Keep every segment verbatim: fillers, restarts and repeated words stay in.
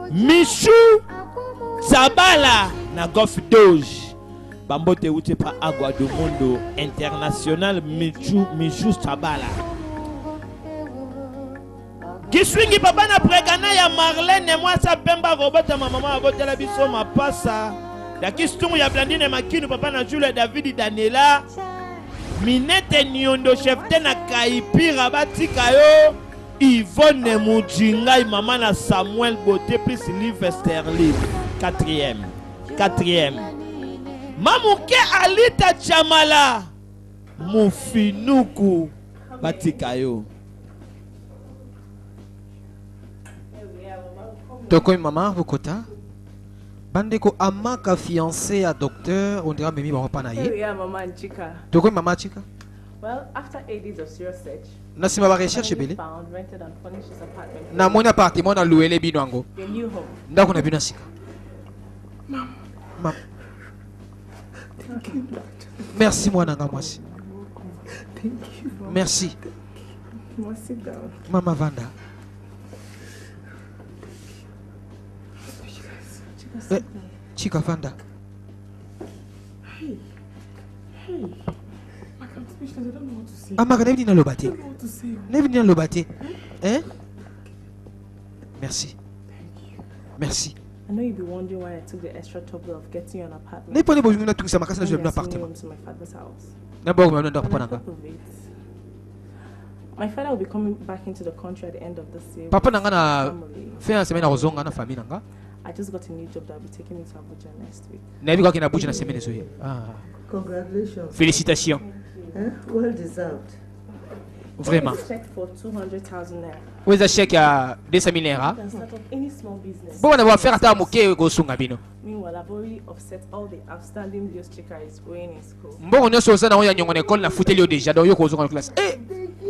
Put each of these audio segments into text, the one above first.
Michou Sabala na Golf Doge. Bambote uti pa Agua do Mundo International Michou Michou Sabala. Kiswingi papa na pregana ya Marlène moi sa pemba robota ma maman robota la biso ma passa. Da kistungu ya Blandine Makinu papa na Jules David Daniela. Minete Nyondo chefte na Kaipira batika yo. Yvonne Mujinga maman na Samuel Boté plus Liv Sterling. Quatrième. Quatrième. Mamouke Alita Chamala. Mufinuku batika yo. Toko maman Vukota. Bandeko amaka fiancé à docteur, on dirait Mimi va pas naïe. Oui, maman Chika. Toko maman Chika. Well, after eight days of serious search, Nasima va recherche belé. found rented and furnished his apartment. Na mon appartement na loué les binwango. A new home. Ndako na bina sika. Mom. Mam. Thank you. Merci moi nanga mwasi. Thank you. Merci. Mama, sit down. Mama Vanda. Eh, Chika Vanda. Hey. Hey. I'm speechless. I don't know what to say. Amaka nevi na lobate. I don't know what to say. Nevi na lobate. Hein? Merci. Merci. I know you'll be wondering why I took the extra trouble of getting you an apartment. Ne prenez pas besoin de tout ça, ma casse na je When un you're sending appartement. home to my father's house. D'abord, on doit On prendre top of it, my father will be coming back into the country at the end of this year. Papa with nanga na family. fait un semaine à Rozonga na famille nanga. I just got a new job that will be taking me to Abuja next week. Na bi kwa kina Abuja na semaine zo. Ah. Congratulations. Félicitations. Hein? Well deserved. Vraiment. Check for two hundred thousand naira. Où est-ce chèque à deux cent mille You naira? can start up any small business. Bon, on va faire à moké go sunga bino. Meanwhile, I've already offset all the outstanding bills Chika is owing in school. Bon, on est sur ça na on y a nyongo école na foutelio déjà donc yo ko zonga classe. Eh.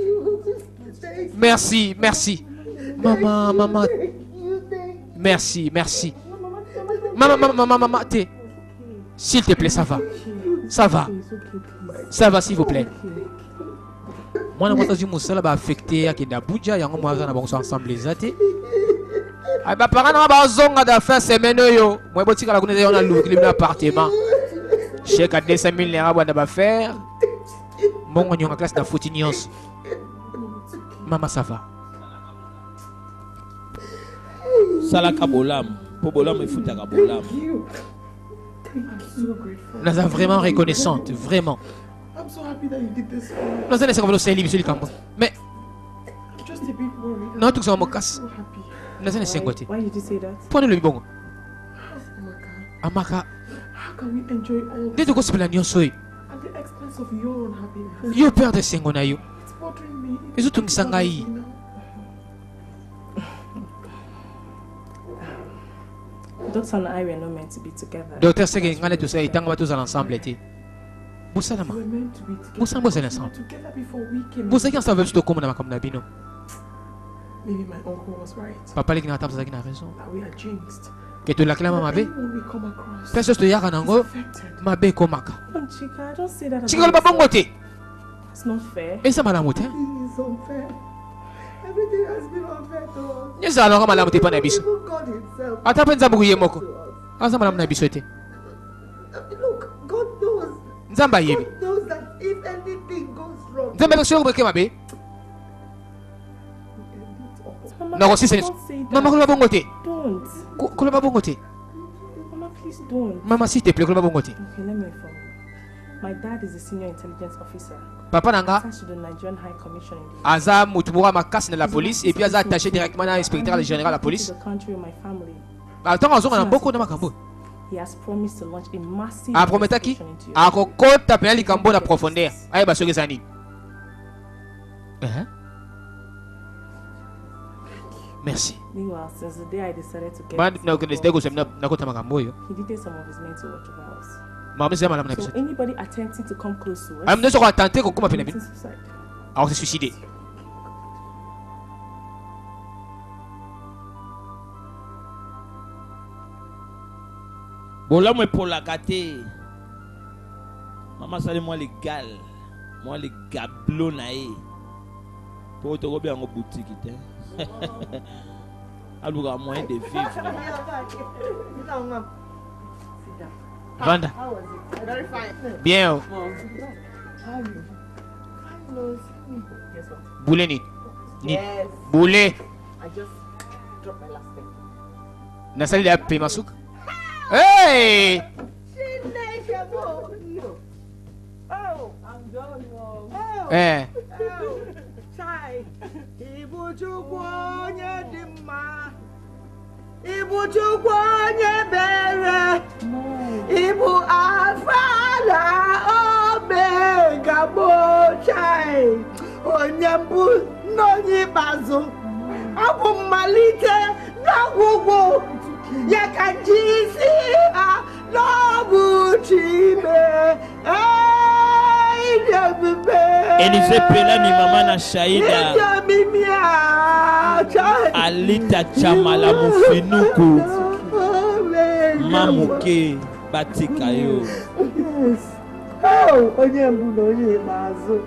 Merci, merci. Maman, maman. Merci, merci. Maman, maman, maman, maman, t'es. S'il te plaît, ça va. Ça va. Ça va, s'il vous plaît. Moi, je suis dit que affecté à Abuja, il y a un mois ensemble les athées. Ah, bah, par exemple, on va faire semaine. Moi, je suis dit que on a loué un appartement. Je sais que deux cent mille naira, on va faire. Bon, on est en classe de Foutinios. Maman, ça va. Salaka bolam. Pour bolam, il faut ta bolam. Nous sommes vraiment reconnaissantes, vraiment. I'm so happy that you did this. Nous sommes vraiment très libres sur le camp. Mais, I'm just a bit worried. non, tout ça, on me casse. So happy. Nous sommes très contents. Why did you say that? Prenez le bon. How Amaka, can we enjoy all dès que vous avez la nuit, at the expense of your unhappiness? vous perdez cinq ans. It's bothering me. Et vous tous sangai. Doctor and I were not meant to be together. Docteur, c'est que nous allons tous tous ensemble. Boussalama. We were meant to be together. Boussalama, boussalama ensemble. Together before we came. Boussalama, ça veut dire que nous sommes bino. Maybe my uncle was right. Papa, il a raison. That we are jinxed. Que tu l'acclames ma bé. Anyone we come across. Personne ne te yaka nango. Ma bé komaka. Come on, Chika, don't say that. Chika le about babongo yourself. te. It's not fair. Et ça madame te. It is unfair. Everything has been unfair to us. Ni ça alors madame te pas na biso. Even God himself. Ata penza buye moko. Asa madame na biso te. Look, God knows. Nzamba yebi. God knows that if anything goes wrong. Nzamba ko sio ke ma bé. Mama, Na ko sise. don't say that. Mama ko babongo te. Don't. Ko le babongo te. Mama, please don't. Mama s'il te plaît ko le babongo te. Okay, let me inform you. My dad is a senior intelligence officer. Papa nanga Attached to the Nigerian High Commission in the aza mutubura makasi na la police et puis aza attaché directement à l'inspecteur général de la police. to the country with my family. Attends, azonga na mboko na makambo. He has promised to launch a massive A prometa ki investigation into your akokota pena likambo na profondeur. Aye ba soki zani. Eh? Merci. Meanwhile, since the day I decided to get Man into na football, ko desde ko semna na kota makambo yo. he did some of his men to watch over us. Mama sema madame na So biso. anybody attempting to come close to us, Am neso ko tenter ko kuma pena bin. committing suicide. A se suicider. Bolam est pour la gâter. Maman sali moi les gal. Moi les gablo nae. Pour te rober en boutique. Alors, un moyen de vivre. Vanda. How was it? Very fine. Bien. How are you? Fine. Yes, sir. Boulé ni. Ni. Yes. Boulé. I just dropped my last thing. Nasali de paiement souk. Hey! Oh, I'm done. Oh. Eh. Oh. Chai. Ibu chukwu onye dị mma. Ibu chukwu onye bere. Ibu alfa na omega bo chai. Onye mbụ n'onye ikpeazụ. Abụ mmalite n'ọgwụgwụ. Ya ka ji isi ha n'ọbụ Chime. Elise Pelani mama na Shaida Alita Chamala Mufinuku Mamuke Batika yo. Yes. Oh, onye mbụ na onye ikpeazụ.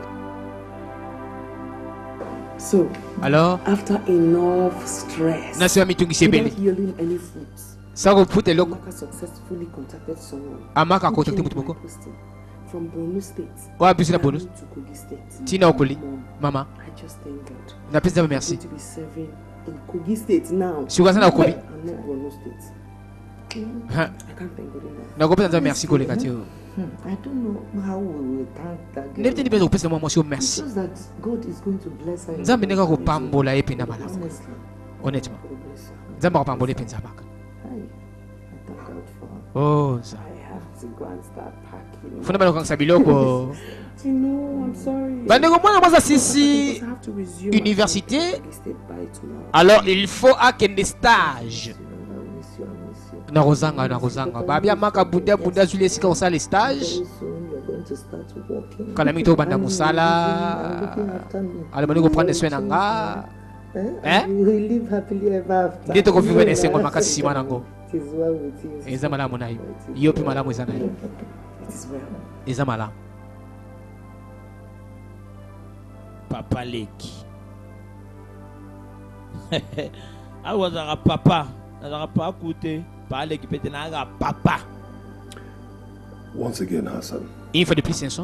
So, Alors, after enough stress, nasi wa mitungi sebele. without yielding any fruits, Sako pute loko. Amaka successfully contacted someone Amaka who contacté came mutu to my moko. posting from Borno State. Wa bisu na bonus. to Kogi State. Tina okoli. Mom, Mama. I just thank God. Na pesa I'm merci. going to be serving in Kogi State now. Shuka sana okobi. I'm not Borno State. Ha. I can't thank God enough. Na gopa nza merci kole kati. Hmm, I don't know how we will thank that girl. Nepte ni pesa pesa mwa mwasio It's merci. just that God is going to bless her. in Nzambe neka ways ko pambola epi na mala. Honestly, Honnêtement. God bless her. Nzambe ko pambola epi nzamaka. Hi, I thank God for her. Oh, za. I have to go and start packing. Funa balo kangsa biloko. You know, I'm sorry. Bandeko mwana mwaza Because sisi I have to resume université. my Kogi State by tomorrow. Alors il faut akende stage. I miss you, I miss you. Na rozanga na rozanga. Babia maka bunda bunda zule sika osala stage. Very soon you're going to start working. Kala mingi to banda And musala. you're looking after me. Ale bani ko prendre soin na nga. Eh? Eh? We will live happily ever after. Nde to ko vivre na sengo makasi sima nango. It is well with you. Eza malamu na yo. Yo pi malamu eza na yo. It is well. Eza malamu. Papa Leki. Awa zara papa. Zara papa koute. Papa Leki pete na aga papa. Once again, Hassan, Une fois de plus, Senson.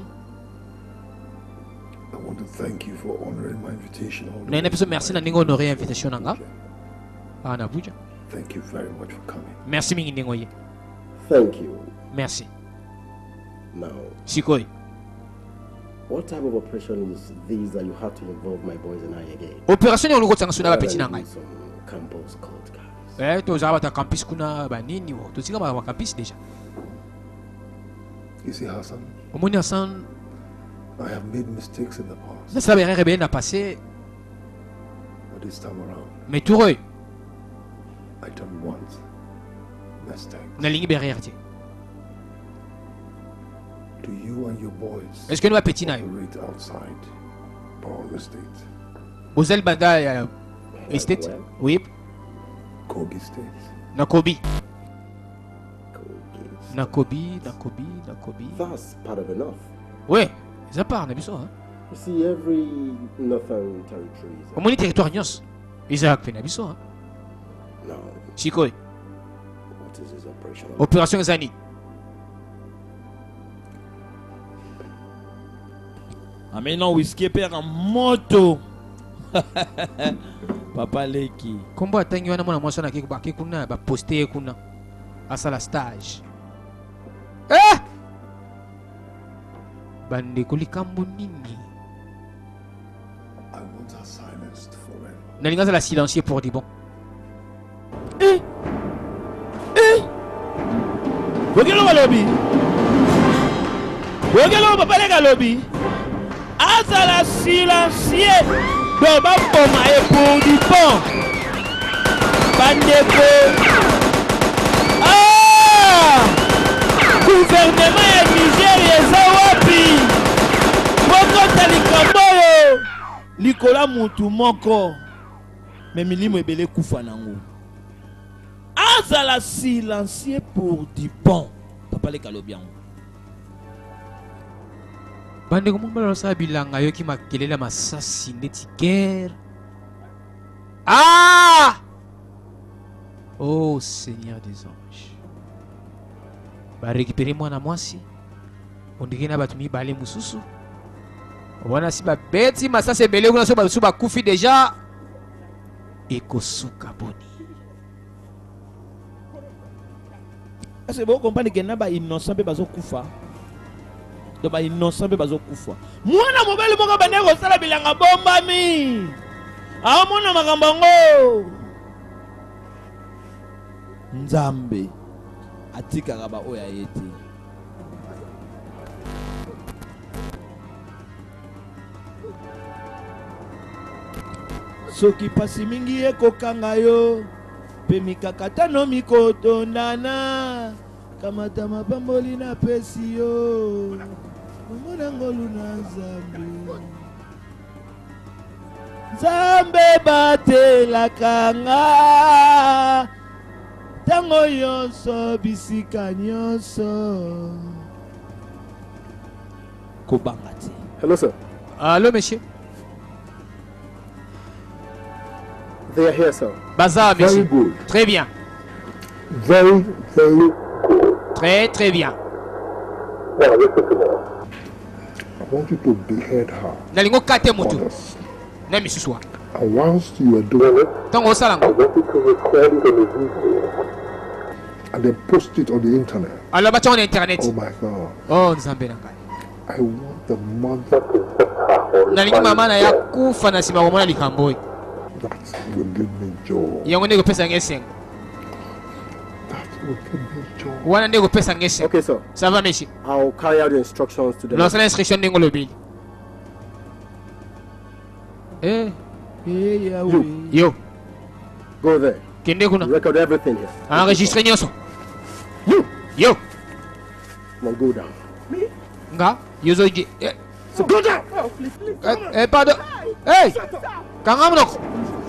I want to thank you for honoring my invitation. all the Na way ina peso to merci my na ningo honorer invitation nanga. Abuja. Ah na Abuja. Thank you very much for coming. Merci mingi ningo ye. Thank you. Merci. Now, Sikoi. what type of operation is this that you have to involve my boys and I again? Opération ni oloko tsanga suna ba Rather petit than nanga. do some campus cult guys. Eh to zaba ta campus kuna ba nini wo. To singa ba campus déjà. You see, Hassan, Omoni asan I have made mistakes in the past, na sabe erreur bien na passé but this time around, mais toureux I don't want mistakes. na lingi berrière ti. Do you and your boys Est-ce que nous va petit na yo? operate outside Borno State, Bozel banda ya estate. Well, Oui, Kogi State? na Kobi. Kogi. Na Kobi, na Kobi, na Kobi. That's part of enough. Ouais, ça part na biso hein. You see, every northern territory is a- Omoni territoire nyos. Isaac pe na biso hein. Now, Sikoi. what is this operation? Opération Zani. Maintenant, whisky père en moto. Papa Leki. Kombo atangi wana mwana mwasi na kiko kuna ba poster kuna. Asala stage. Eh! Bande kulikambo nini? I want her silenced forever. Nalinga la silencier pour dire bon. Eh! Eh! Wogelo balobi. Wogelo papa Leki alobi. Azala silencier. Donc ba poma e pour du bon. Bandeko. Ah! Gouvernement ya Nigeria eza wapi? Bokota likambo oyo. Likola mutu moko. Me milimo ebele kufa nango. Azala silencier pour du bon. Papa Leki alobi yango. Bande ko mbala sa bilanga yo ki makelela masasi ndeti guerre. Ah! Oh Seigneur des anges. Bah récupérez-moi na moi si. On dirait na batumi balé mususu. Wana si ba beti masa se belé kuna so ba so ba kufi déjà. Ekosuka boni. C'est bon comprendre que na ba innocent pe bazo kufa. Do ba innocent pe bazo kufa. Mwana mobile moko bande ko sala bilanga bombami. Ah mwana makambo ngo. Nzambe atikaka ba oya yete. Soki pasi mingi ekokanga yo pe mikakatano mikotondana kamata mapamboli na pesi yo omona ngolu na Nzambe Nzambe batelaka nga tango nyonso bisika nyonso kobanga te. Hello, sir. Allô, monsieur. They are here, sir. Baza, Very monsieur. good. Très bien. Very, very good. Très, très bien. Now, listen to me. I want you to behead her. Nalingo kate motu. Honest. Na misuswa. And whilst you are doing it, Tango I salango. want you to record it on the video and then post it on the internet. Alors bacha on internet. Oh my God. Oh Nzambe nanga. I want the mother to set her Nalingo mama na ya horrified. kufa na sima mwana likamboi. That will give me joy. Yango ndeko pesa ngesengo. That will give me joy. Wana ndeko pesa ngesengo. Okay, sir. Ça va monsieur. I'll carry out the instructions to the. Lancer l'instruction ndingo lobili. Eh, Eh Yahweh. yo, Go there. kende kuna. Record everything here. Enregistre nyoso. You. Yo, Now go down. nga, yozo ji. Eh, So go down. eh, eh, pardon. Hey, kanga mnoko.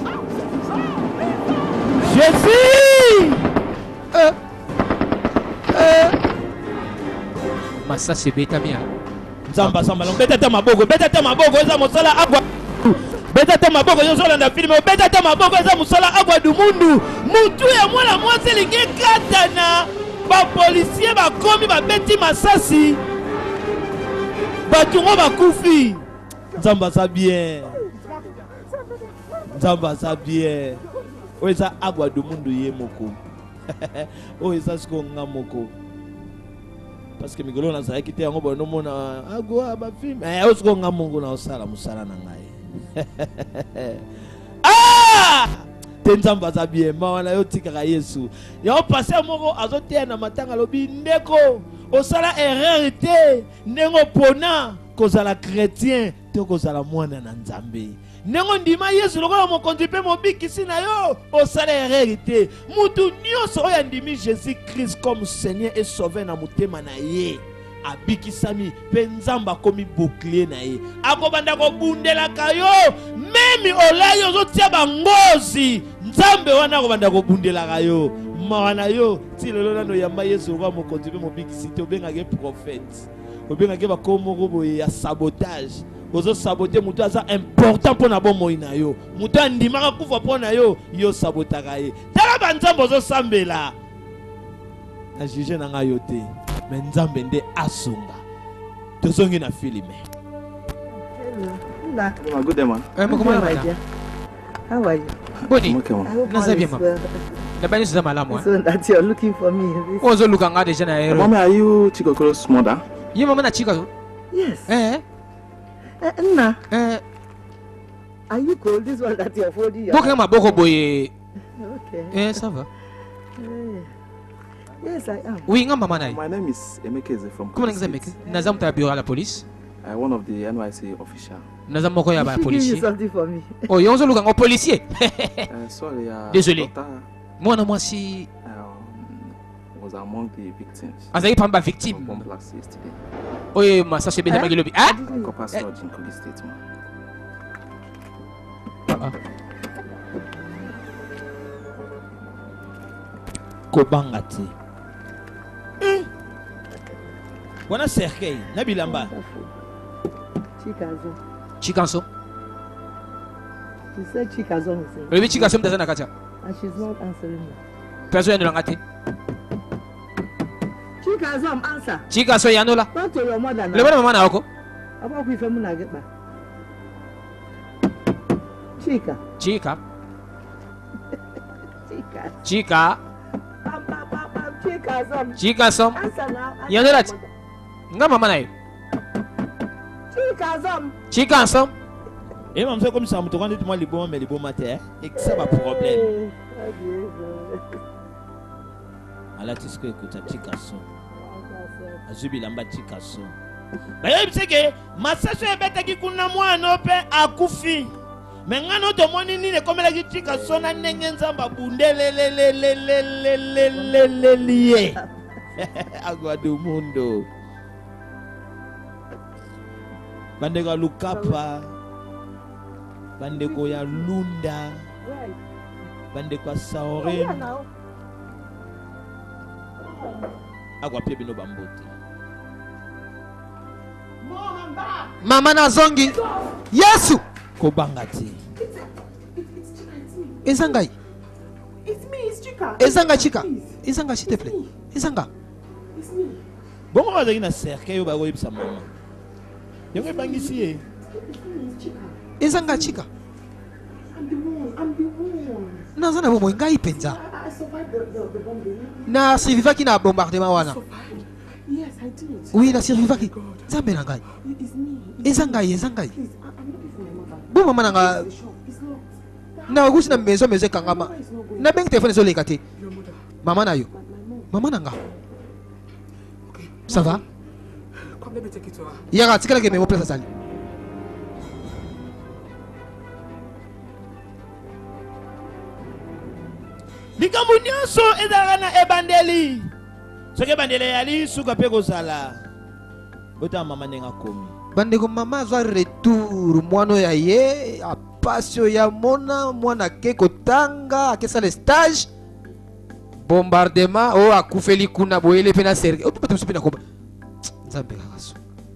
Jésus! Eh, eh. Masa se beta mia. Nzamba samba lo beta te maboko, beta te maboko eza mosala agwa. Beta te maboko yo zola na filme, beta te maboko eza mosala agwa du mundu. Mutu ya mwana mwasi lingi katana. Ba policier ba komi ba beti masasi. Batungo ba kufi. Nzamba sa bien. Nzamba sa bien. O eza agwa du mundu ye moko. O eza siko nga moko. Parce que migolo na zaki te yango bono mona agwa ba film eh o siko nga mungu na osala musala na ngai. Ah! Tenzamba za bien mawana yo tikaka Yesu. Ya passer moko azote na matanga lobi ndeko osala erreur te ndengo pona kozala chrétien te kozala mwana na Nzambe. Nengo ndima Yesu lokola mokonzi pe mobikisi na yo osala erreur te. Mutu nyonso oyo ndimi Jésus Christ comme Seigneur et Sauveur na mutema na ye. Abikisami pe Nzamba komi bouclier na ye. Akobanda ko bundelaka yo memi olayi ozotia bangozi. Nzambe wana akobanda ko bundelaka yo. Mawana yo ti lelo nano yamba Yesu lokola mokonzi pe mobikisi te obengaka prophète. Obengaka ba komo boye ya sabotage. Ozo saboter mutu aza important pour na bon moina yo. Mutu andimaka kufa pour na yo yo sabotaka ye. Tala ba Nzambe ozo sambela. Na juge na nga yo te. Mais Nzambe nde asunga. Tozongi na filime. Nah, Oh, good day, man. Eh, I'm moko fine, mwana my bana. dear. How are you? Boni, I'm okay, I man. hope Na all sabi, is ma'am. well. na bani suza malamu. So that you're looking for me. This- Ozo luka nga deja na hero. Mommy, are you Chikokoro's mother? Ye mama na chika zo. Yes. Eh, Uh, Nna, eh, are you cold? This one that you're holding. your boka hand. maboko boye. Okay. Eh, ça va. Eh, Yes, I am. Oui, nga mama na. My name is Emekeze from Comment Kogi ngiza meke? State. Naza mta bureau à la police. I'm one of the N Y C official. Naza moko ya You ba should give you policier. something for me. Oh, yonzo luka ngo policier. Uh, sorry, uh, Désolé. daughter, Mwana mwasi um, was among the victims azali pamba of victime. bomb blast yesterday. Oye masashe beta Eh? magilobi. Ah? Didn't- Copper Lodge in Kogi State, man. Ah, ah. Kobanga te. Wana cercueil na bilamba. Wonderful. Chikazo. Chikanso. She said Chikazo is in. Olebi chikaso mtaza na kacha. And she's not answering me. Personne ne l'a raté. Chika Zom, answer. Chika so yano la. Talk to your mother now. Le bana mama na wako. About we from Nagaba. Chika. Chika. Chika. Chika. Pam, pam, pam, pam. Chika Zom. Chika som. Answer now. Yano la. Nga mama na yo. Chika Zom. Chika som. Et maman, c'est comme ça, je me dis moi les bons, mais les bons matins, et que ça va problème. Alors, tu sais que tu as Chikasso. Azubi lamba Chikasso. Mais il sait que ma sœur est bête qui kuna moi non pe akufi. Mais ngano to moni ni ne comme la Chikasso na nengenza babunde le le le le le le le le lié. Agua do mundo. Bandega lukapa. Bandeko ya Lunda, bandeko ya Saorin, agwa pia bino bambote. Mama na zongi. Yesu. Kobangati. Ezangai. It's me, it's Chika. Ezanga Chika. Ezanga s'il te plaît. Ezanga. It's me. Bon, on va dire na cercueil ba go yebisa mama. Yonge bangisi e. It's me, it's Chika. Ezanga Chika. I'm the one, I'm the one. Nazana bomo ngai penza. I, I survived the, the, the bombing. Na survivaki na bombardement wana. Survived. Yes, I did. Oui, na survivaki. Zambe na ngai. It's me. Ezangai, ezangai. Please, I, I'm looking for my mother. Bo mama nanga The shop is locked. na gusi na maison maison kangama. Na bank téléphone zo lekate. Your mother. Mama na yo. My, my mom. Mama nanga. Okay. Ça va? Come, let me take it to her. Yara tikala ke memo place sali. Likambo nyonso ezalaka na ebandeli. Soki ebandeli yali suka pe kozala. Bota mama ndenge akomi. Bandeko mama za retour mwana ya ye apasio ya mona mwana ke kotanga akesa le stage bombardement o akufeli kuna boyele pena serge o tupata msupi na koba nzambe kakaso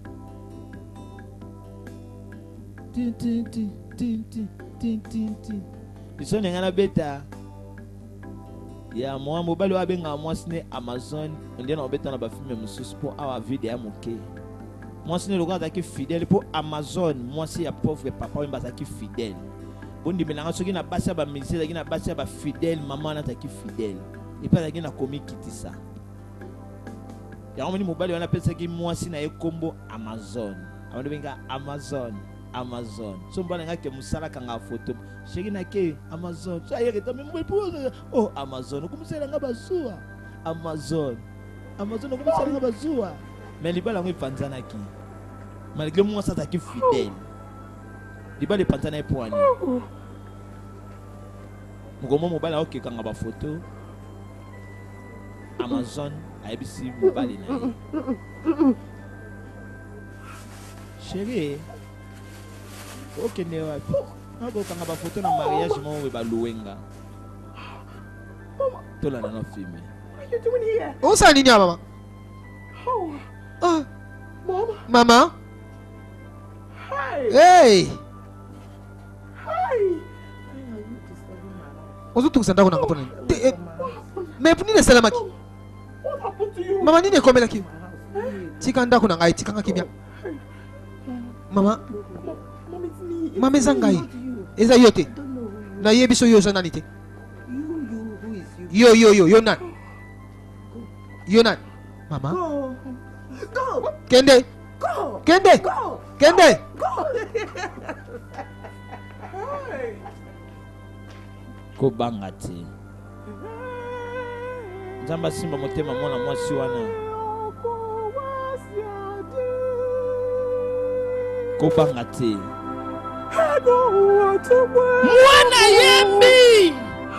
Tin tin tin tin tin tin tin tin. Isone ngana beta. Ya mwa mobali wa benga mwasi ne Amazon ndiye na obeta na ba film mususu po awa video ya moke. Mwasi ne lokata ki fidèle po Amazon, mwasi ya pauvre papa wimba ki fidèle. Bondi melanga soki na basi ba ministère ki na basi ba fidèle maman na ta ki fidèle. Et pas ki na komi kitisa. Ya omoni mobali wana pesa ki mwasi na ekombo Amazon. Awando benga Amazon. Amazon. So mbana ngake musala kanga photo. Sheki na ke Amazon. So ayeke tambe mbwe po. Oh Amazon. Kumusela ngaba zuwa. Amazon. Amazon kumusela ngaba zuwa. Mais libala ngwe panzana ki. Malgré moi ça ta ki fidèle. Libala panzana e poani. Ngomo mobala oke kanga ba photo. Amazon ayebisi mobali na ye. Chérie. Ok, ne wa. Ako kanga ba photo na mariage mo we ba luwenga. Tola na no film. What are you doing here? o sa nini ya mama Oh, ah Mom. mama Hi. hey Hi. ozo tukisa ndako nanga pona mais pour nini salamaki What happened to you? mama nini ekomelaki tika ndako nanga itikanga kimia mama Mom, it's me. mama eza ngai Not you. eza yo te I don't know who. nayebi so yo oza nani te You, you, who is you? yo yo yo yo nani yo nani mama Go. Go. kende Go. kende Go. kende Go. Hi. Kobanga te. Nzamba simba motema mwana mwasi wana. Kobanga te. Mwana yembi.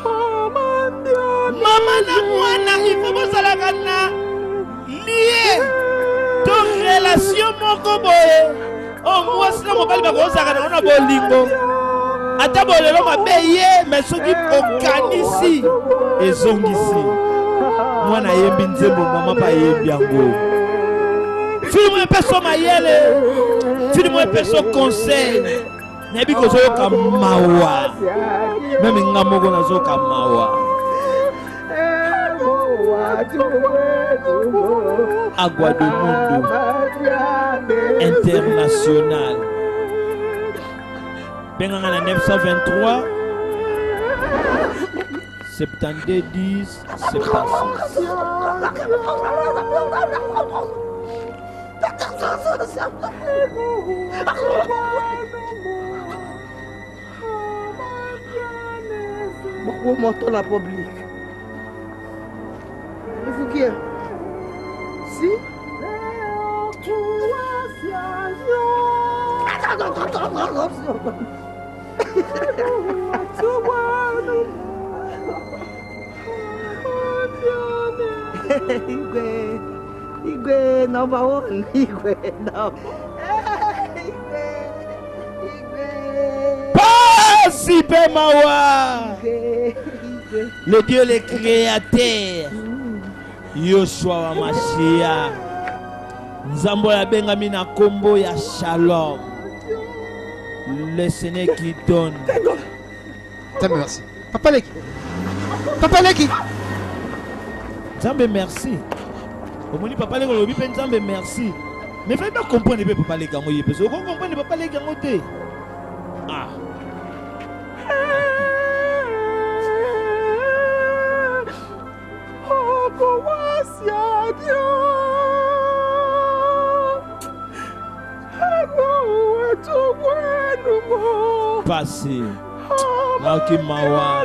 Mama na mwana ifo bozalaka na lié. To relation moko boye. Oh mwasi na mobali bakozaka na ona bolingo. Ata bolelo mabe ye mais soki okanisi ezongisi. Mwana yembi nzembo mama pa yembi yango. Fili mwe peso mayele. Fili mwe peso conseil. Nebi kozoyoka mawa. Meme nga moko nazoyoka mawa. Agua do Mundo International. Benganga neuf cent vingt-trois soixante-douze dix soixante-six. Pourquoi monter la public? Il faut qu'il y ait. Si? Igwe, Igwe number one, Igwe number. Igwe, Igwe. Pasi Pemawa, le Dieu le créateur, Yoshua wa Mashiach, Nzambo ya Bengami na kombo ya Shalom, le Seigneur qui donne. Merci. Papa Leki. Papa Leki. Nzambe merci. Omoni Papa Leki lobi pe Nzambe merci. Mais fallait pas comprendre pe Papa Leki ngo yé parce que on comprend Papa Leki ngo té. Ah. Oh, Boasia Dio. Hello, to bueno. Passé. Naoki Mawa.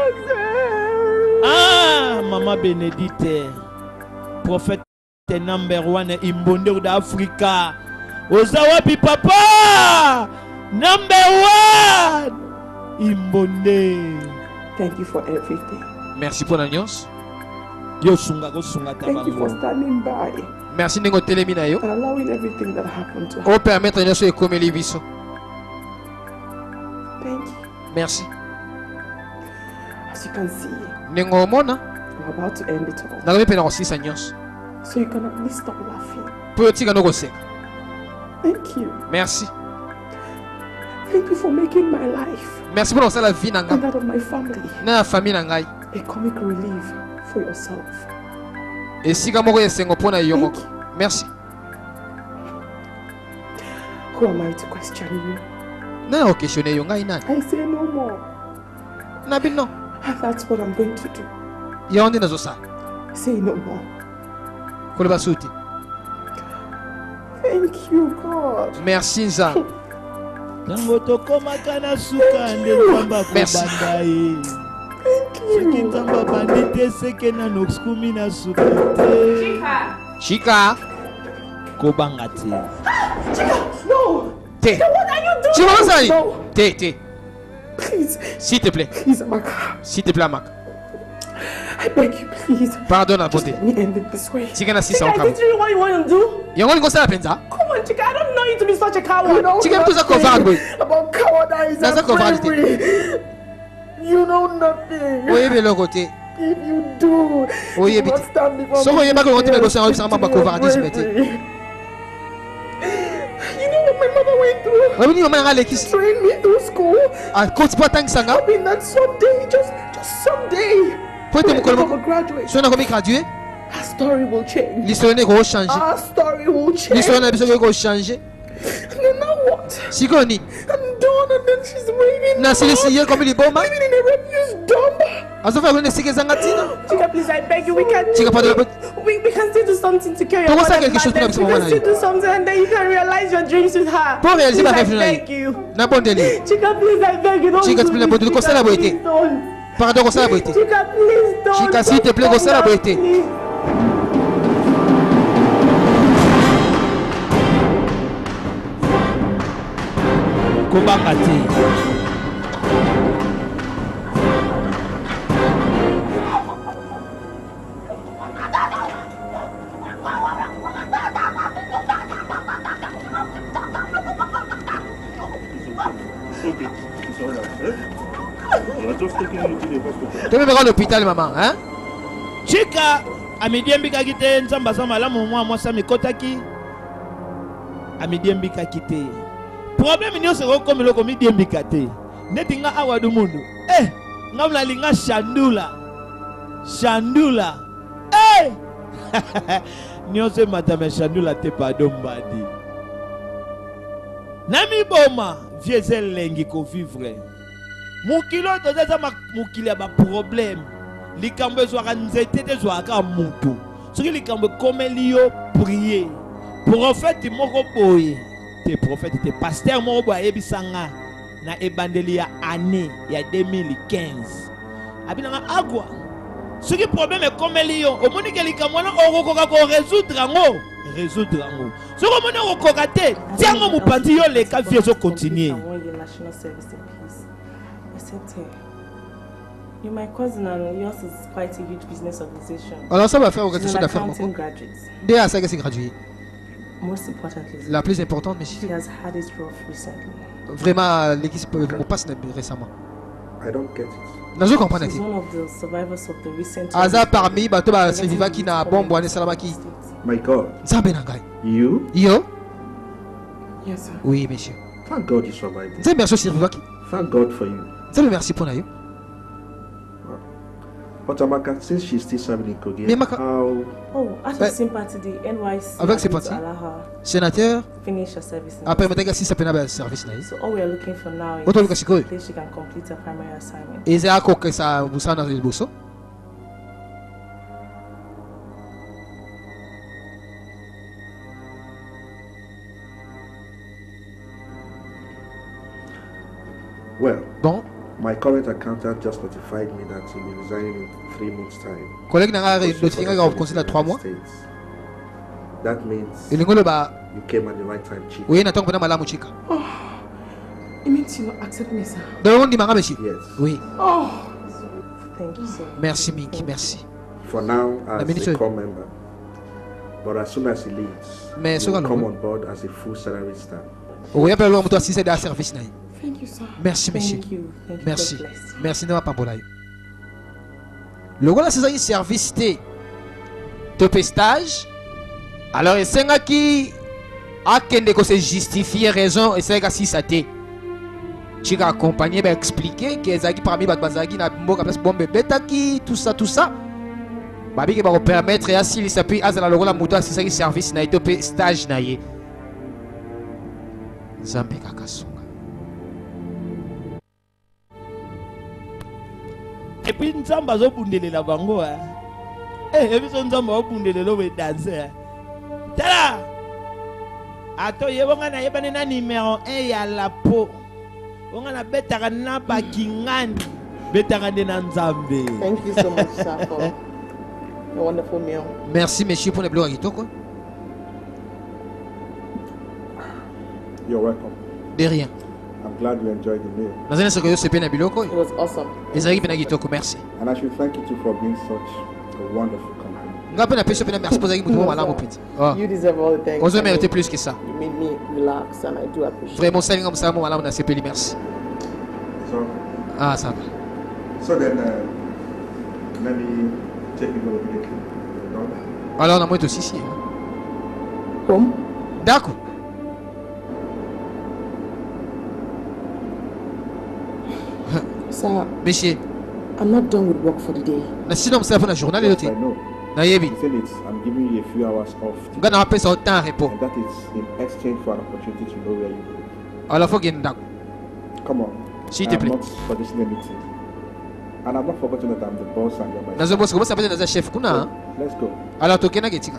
Ah, Maman Bénédicte, prophète number one imbonde d'Africa. Ozawapi papa, number one imbonde. Thank you for everything. Merci pour l'annonce. Yo sunga go sunga Thank you for tabango. standing by Merci nengo telemina yo. and allowing everything that happened to us. O permettre nyoso ekomeli biso. Thank you. Merci. As you can see, Nengo mona. we're about to end it all. Na komi pena kosisa nyonso. So you can at least stop laughing. Po tika no koseka. Thank you. Merci. Thank you for making my life Merci pour la vie na and nga. that of my family Na famille na ngai. a comic relief for yourself. Esika moko esengo pona yo Thank moko. you. Merci. Who am I to question you? Na o questionner yo ngai nani? I say no more. Na bino. And that's what I'm going to do. Ya onde nazo sa. Say no more. Kole basuti. Thank you, God. Merci nza. Tango tokomaka na suka nde Nzamba Merci. kobanda ye. Thank Soki you. Nzamba bandi te seke na noskumi na suka te. Chika. Kobanga te. No! Te. What are you doing? Chika masali. No! Te te. Please, S'il te plaît. please, Amaka. S'il te plaît Mak. I beg you, please. Pardonne à Just bonté. let me end it this way. Chika na Chika, sisa is okamo. this really what you want to do? Yango ngo sala penza. Come on, Chika, I don't know you to be such a coward. You know Chika mtu za nothing covarde boy. about cowardice Naza and covarde. bravery. You know nothing. Oye belo côté. If you do, Oh, you yeah, will but- not stand before So, me oh, yeah, but we want to today go somewhere, and somewhere, speak but to cowardice, your but- bravery. You know what my mother went through? Wewe ni mama ngale kisi. Trained me through school. Ah, koti pa tang sanga. Hoping that someday, just, just someday, Pote when I mukolo become a moko. graduate, So na komi graduer. our story will change. L'histoire ne ko changer. Our story will change. L'histoire na biso ko changer. And then now what? Siko ni. I'm done, and then she's waiting. Na sile siye komi liboma. Living in a refuse dump. Azofa ko ne sike zanga tina. Chika, please, I beg you, we can. Chika pardon. We, we can still do something to carry your Pourquoi ça, mother's quelque chose madness. qu'on a We besoin can still do something and then you can realize your dreams with her. Pour réaliser Please, ma I rêve beg you. Na bondeli. Chika, please, I beg you, don't Chika, do s'il te plaît, this. bonne- Chika, conseille la beauté. please don't. Pardon ko sala boité. Chika, please don't. Chika, s'il te plaît, Don't conseille la stop beauté. now, please. Kobanga te. Tu veux me rendre à l'hôpital maman, hein? Chika amidiembikaki te Nzambe aza malamu mwa mwasi amikotaki amidiembikaki te. Problème nyonso ekokomela okomidiembika te. Neti nga awa du mundu. Eh, nga mnalinga shandula. Shandula. Eh! Nyonse matame chandula te pardon badi. Nami boma vieze lengi ko vivre. Mukilo toza ma mukili ba problème. Likambo ezwaka nzete te zwaka mutu. Soki likambo komeli yo prier. Prophète moko boye. Te prophète te pasteur moko boye ebisanga na ebandeli ya année ya deux mille quinze. Abinanga agwa. Soki problème komeli yo, omoni ke likambo na okokoka ko résoudre ngo, résoudre ngo. Soki omoni okokoka te, tiango mupandi yo leka vie zo continuer. National service in peace. I said to her, you're my cousin and yours is quite a huge business organization. Alors ça va faire quelque She's chose an d'affaire. accounting graduate. Dès à ça que c'est gradué. Most importantly, La plus importante, she monsieur. has had it rough recently. Vraiment, l'équipe au passe récemment. I don't get it. Nazo comprendre. She's one of the survivors of the recent. Aza parmi bato ba survivants qui na bombo ane salamaki. My God. Nzambe na ngai. You? Yo? Yes, sir. Oui, monsieur. Thank God you survived. Nzambe merci survivant qui. Thank God for you. Nzambe merci pour na yo. But Amaka, since she's still serving in Kogi, Mais Maka- how... Oh, out Ouais. of sympathy, the N Y C Avec ses agreed to partis. allow her Sénateur, finish her service. in après the metaka si ça peut na service na yo. So all we are looking for now is Oto luka sikoyo. a place she can complete her primary assignment. Eza ko que ça busana le bosso. Well, Bon, my current accountant just notified me that he'll be resigning in three months' time. collègue na nga Also for notifié the nga service conseil in na the trois mois. United States. That means Elingolo ba you came at the right time, Chief. oui na tango na malamu chika. It means you accept me, sir. Donc on dit manga monsieur. Yes. Oui, Oh, thank you, sir. merci Minky, merci. For now, as minister- a core member. But as soon as he leaves, Mais he so will galo- come on board as a full salary staff. Oui, appelle le moto assisté de service na yo. Thank you, sir. Merci monsieur. Thank you. Thank you. Merci. God bless. Merci de pambola. Le gars c'est un service té. Top stage. Alors et senga qui a kende ko se justifier raison et senga si ça té. Tu vas accompagner ba expliquer que ezaki parmi ba bazaki na mboka place bombe betaki tout ça tout ça. Babi ke ba ko permettre ya si ça peut azala le gars moto c'est ça service na top stage na ye. Zambe kakasunga. Et puis nzambe azobundelela bango hein. Eh ebiso nzambe obundelela we danser. Tala. Ato yebonga na yebane na numéro un ya la po. Onga na betaka na bakingani. Betaka nde na nzambe. Thank you so much, sir, for a wonderful meal. Merci monsieur pour le blog kitoko. You're welcome. De rien. I'm glad you enjoyed the meal. Nazana soko yo sepe na biloko. It was awesome. Ezali pena kitoko, merci. And I should thank you too for being such a wonderful company. Nga pena peso pena merci pour zaki mutu malamu peti. Oh. You deserve all the thanks. Ozo I mean, mériter plus que ça. You made me relax and I do appreciate it. Vraiment salinga musalamu malamu na sepeli merci. So, Ah ça va. so then, uh, let me take you over immediately. You know that? Alors on a moins aussi ici. Home? D'accord. Sir, Monsieur, I'm not done with work for the day. na sino msala pour la journée Yes, yote. I know. Na yebi. The thing is, I'm giving you a few hours off. Nga na pesa au temps repos. And that is in exchange for an opportunity to know where you go. Alors faut genda. Come on. S'il te I'm plaît. not suggesting anything. And I'm not forgetting that I'm the boss and you're my Nazo boss ko bossa pesa na chef kuna. Let's go. Alors tokena getika.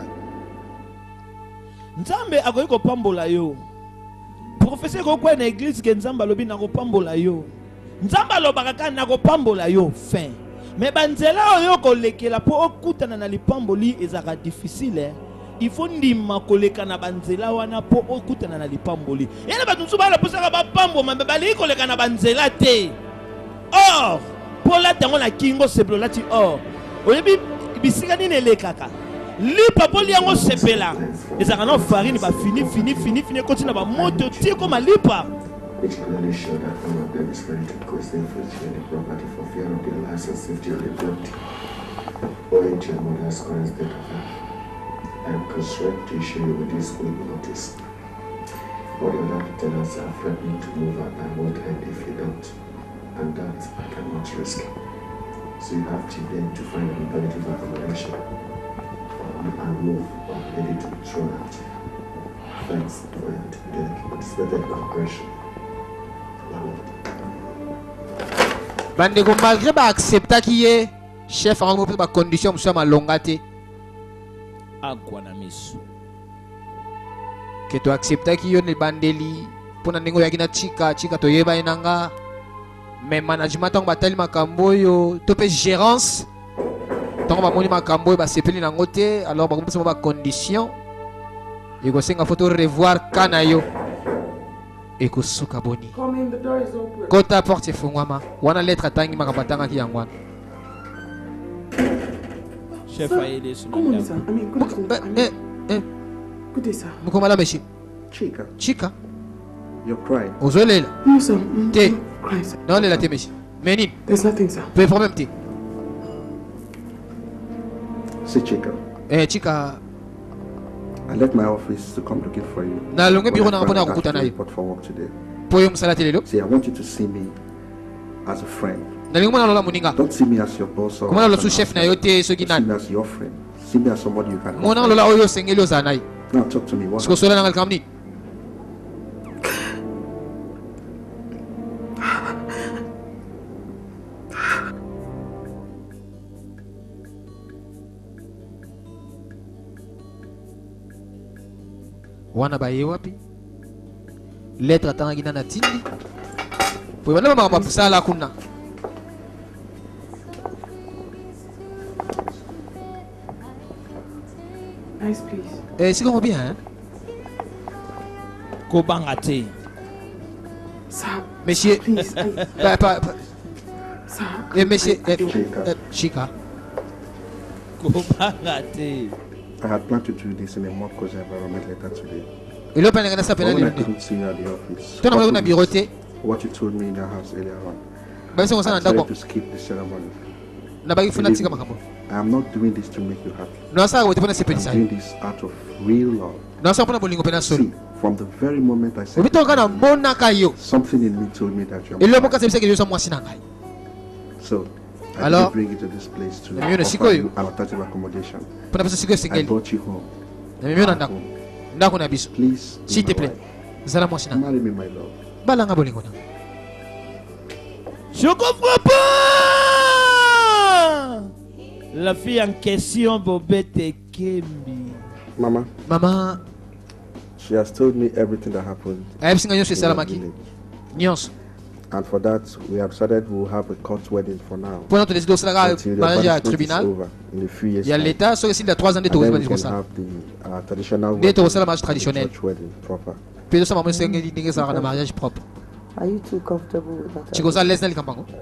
Nzambe akoki kopambola yo. Professeur ko kwa na église ke nzambe alobi na kopambola yo. Nzambe alobaka kaka na kopambola yo fin. Mais banzela oyo kolekela po okutana na lipamboli ezaka difficile. Il faut ndima koleka na banzela wana po okutana na lipamboli. Yana batunsu bala posaka ba pambo mambe bali koleka na banzela te. Or, pour la tango na kingo seblo lati or. Oyebi bisika nini elekaka. Lipa poli yango sepela. Ezaka na farine ba fini fini fini fini continue ba moto ti ko malipa. Which clearly show that none of them is ready to cost the infringement of property for fear of their license safety or liberty. Owing to your mother's current state of health, I am constrained to issue you with this quick notice. All the other tenants are threatening to move out by what end if you don't, and that I cannot risk. So you have to then to find an alternative accommodation. and move or ready to be thrown at. Thanks for your anticipated cooperation. Bande ko malgré ba accepta qui est chef en groupe ba condition monsieur malongate. Agwa na misu. Que tu accepta qui yo ne bandeli pona ningo yakina chika chika to yeba inanga. Mais management tong batali makambo yo to pe gérance. Tong ba moni makambo yo ba sepeli na ngote alors ba komisa ba condition. Yego senga photo revoir kana yo. Eko suka boni. Come in, the door is open. Kota porte fungwama. Wana lettre tangi makabatanga ki yangwana. Chef aide sur Come on, sir. I mean, good day. I mean, Eh eh. good day, sir. Mukomala meshi. Chika, Chika. you're crying. Ozolela. No, sir. Mm, Te. I'm crying, sir. Non lela te meshi. Menin. There's nothing, sir. Pe problème te. See, Chika, Eh Chika. I left my office to come looking for you. Na longe When biro I na found ngapona out kukuta you nayo. report for work today. Poyo msalati lelo. See, I want you to see me as a friend. Na lingo mwana lola muninga. Don't see me as your boss or Komana lo as su an chef na outsider. yote soki See me nani. as your friend. See me as somebody you can Mona confide. lola oyo sengeli ozanai. Now talk to me. What Siko sola nangal kamni. Wana baye wapi? Lettre tanga gina na tindi. Po wana mama mapusala kuna. Nice, please. Eh siko bien hein? Kobanga te. Sir, Monsieur please. I, pa, pa, pa, sir. eh monsieur eh, Chika, eh, Chika. Kobanga te. I had planned to do this in a more cozy environment later today. Ilo pa ngana sa But pena when I ni. couldn't see you at the office, Tona mwana na coupled with birote. what you told me in your house earlier on, Ba siko I sana decided ndako. to skip the ceremony. Na ba ifuna tsika makambo. I am not doing this to make you happy. No sa wote pona I'm sepelisa. doing this out of real love. No sa pona bolingo pena solo. See, from the very moment I said Obito kana mona kayo. something in me told me that you're Ilo boka sepelisa ke yo sa mwasi na ngai. So, I Alors, did bring you to this place to na mimi offer nasiko yo. you our alternative accommodation. Pona pesa siko I singeli. brought you home. Na mimi na ndako. Ndako na biso. Please, be S'il te my plaît. wife. Zala mwasi na. Marry me, my love. Balanga bolingo na. Je comprends pas. La fille en question, Bobette Kembi. Mama, Mama, she has told me everything that happened ayebsinga nyonso in esala the maki. village. Nyonso. And for that, we have decided we'll have a court wedding for now. Pona to décide osalaka Until the mariage ya punishment is tribunal. over in a few years Ya time. l'état soki sili ya trois ans nde And then tokozwa we ndenge can kosala. have the uh, traditional Nde wedding, tokosala mariage the traditionnel. church wedding proper. Mpe tosala mamo esengeli ndenge ezalaka na mariage propre. Are you too comfortable with that? Chikoza lese na likambo yango.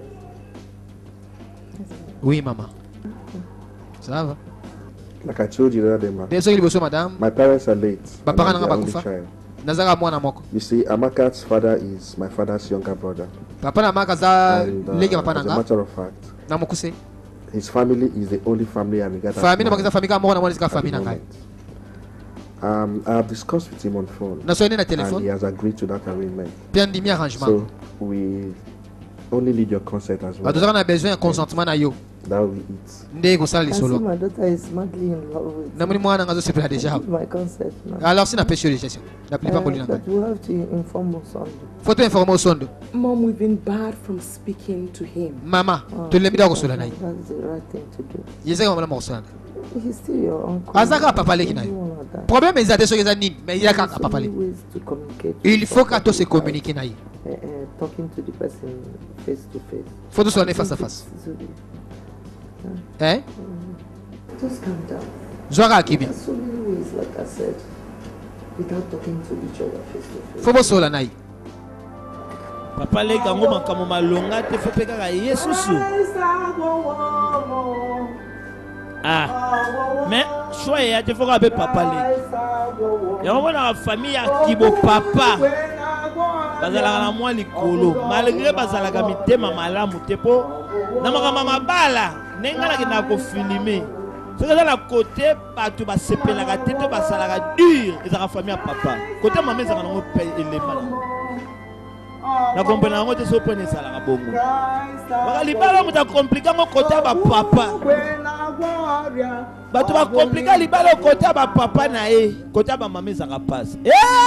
Oui maman. Ça va. Like I told you the other day, ma, Nde soki liboso madame, my parents are late. and Bapaka I'm nanga their only bakufa. child. nazaka mwana moko. You see, Amaka's father is my father's younger brother. Papa na maka za And, uh, leki papa as a nanga. matter of fact, Na mokuse. his family is the only family I regard as Famille na mine bakiza famille ka moko na mwana zika at the famille na ngai. moment. Um, I have discussed with him on phone, Na soyene na and he téléphone. has agreed to that arrangement. Bien ndimi arrangement. So we only need your consent as well. Batozaka na besoin ya consentement na yo. That will eat. Nde kosala I see lisolo. my daughter is madly in love with Na moni mwana ngazo sepela déjà. with my consent now. Alors si na pêche déjà. Na plipa Uh, ngoli na ngai. but we have to inform us on Faut informer au sondo. Mom, we've been barred from speaking to him. Mama, Oh, to lembi da kosola na ye. That's the right thing to do. Yezeka mama mo kosola. He's still your uncle. Azaka papa leki na yo. Everyone like that. Problème est eza soki eza nini, mais il y a There's ka so papa many le. ways to communicate Il with faut someone qu'à tous se without, communiquer na ye. uh, uh, talking to the person face to face. Faut tous I se face à think face. it's really- Hein? Just calm down. Zwaka akibia. There's so many ways, like I said, without talking to each other face to face. Faut bosola na ye. Papa leki yango makambo malonga te fo pe kaka ye susu. Ah, mais choix ya te fo ka be papa leki. Yango mona la famille ya kibo papa. Bazalaka na mwa likolo malgré bazalaka mitema malamu te po na makambo mabala ndenge nakenda kofilime soki eza na kote bato basepelaka te to basalaka dur ezalaka famille ya papa kote mama ezalaka nango mpe elema nango nakompena yango te so mpona esalaka bongo baka libala moto akomplike yango kote ya bapapa bato bakomplika libala kota bapapa na ye kota bamama ezaka pasi.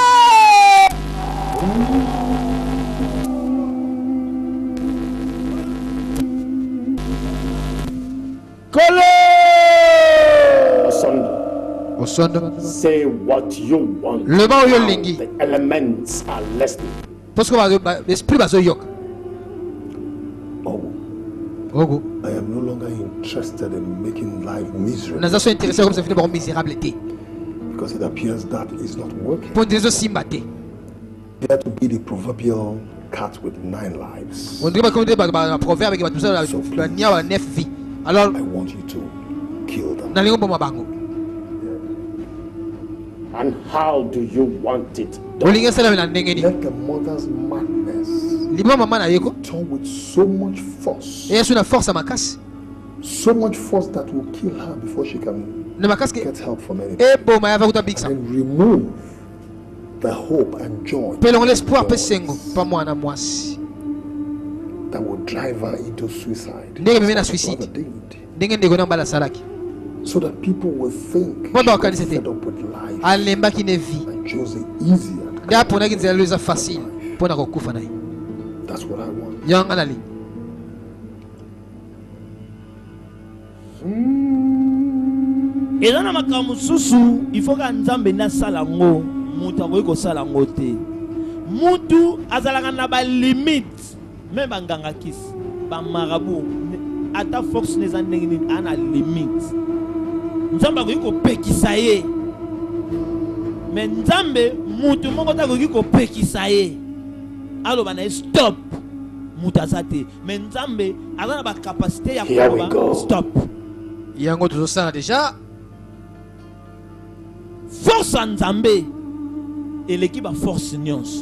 Kolo Osondo. Say what you want. Le ba oyo lingi. The elements are listening. Parce que l'esprit va se yok. Ogo. Ogo. I am no longer interested in making life miserable. Nous sommes intéressés comme ça finit par misérabilité. Because it appears that is not working. Pour des aussi maté. There to be the proverbial cat with nine lives. On dirait comme des proverbes avec tout ça la nia a neuf vies. Alors I want you to kill them. Na lingo bomba bango. And how do you want it done? Let the mother's madness turn with so much force. So much force that will kill her before she can get help from anything. And remove the hope and joy that will drive her into suicide. So that people will think she's fed up with life and chose it easier. That's what I want. Young Anali. Eza na makambo susu il faut ka nzambe na salango mutu akoki kosala ngo te. Mutu azalaka na ba limite même banganga kisi ba marabu ata force neza ndenge nini ana limite. Nzambe akoki kopekisa ye me nzambe mutu moko takoki kopekisa ye aloba na stop mutu aza te me nzambe aza na bacapacité ya koloba stop. Yango tozosala déjà force ya nzambe eleki ba force nyonso.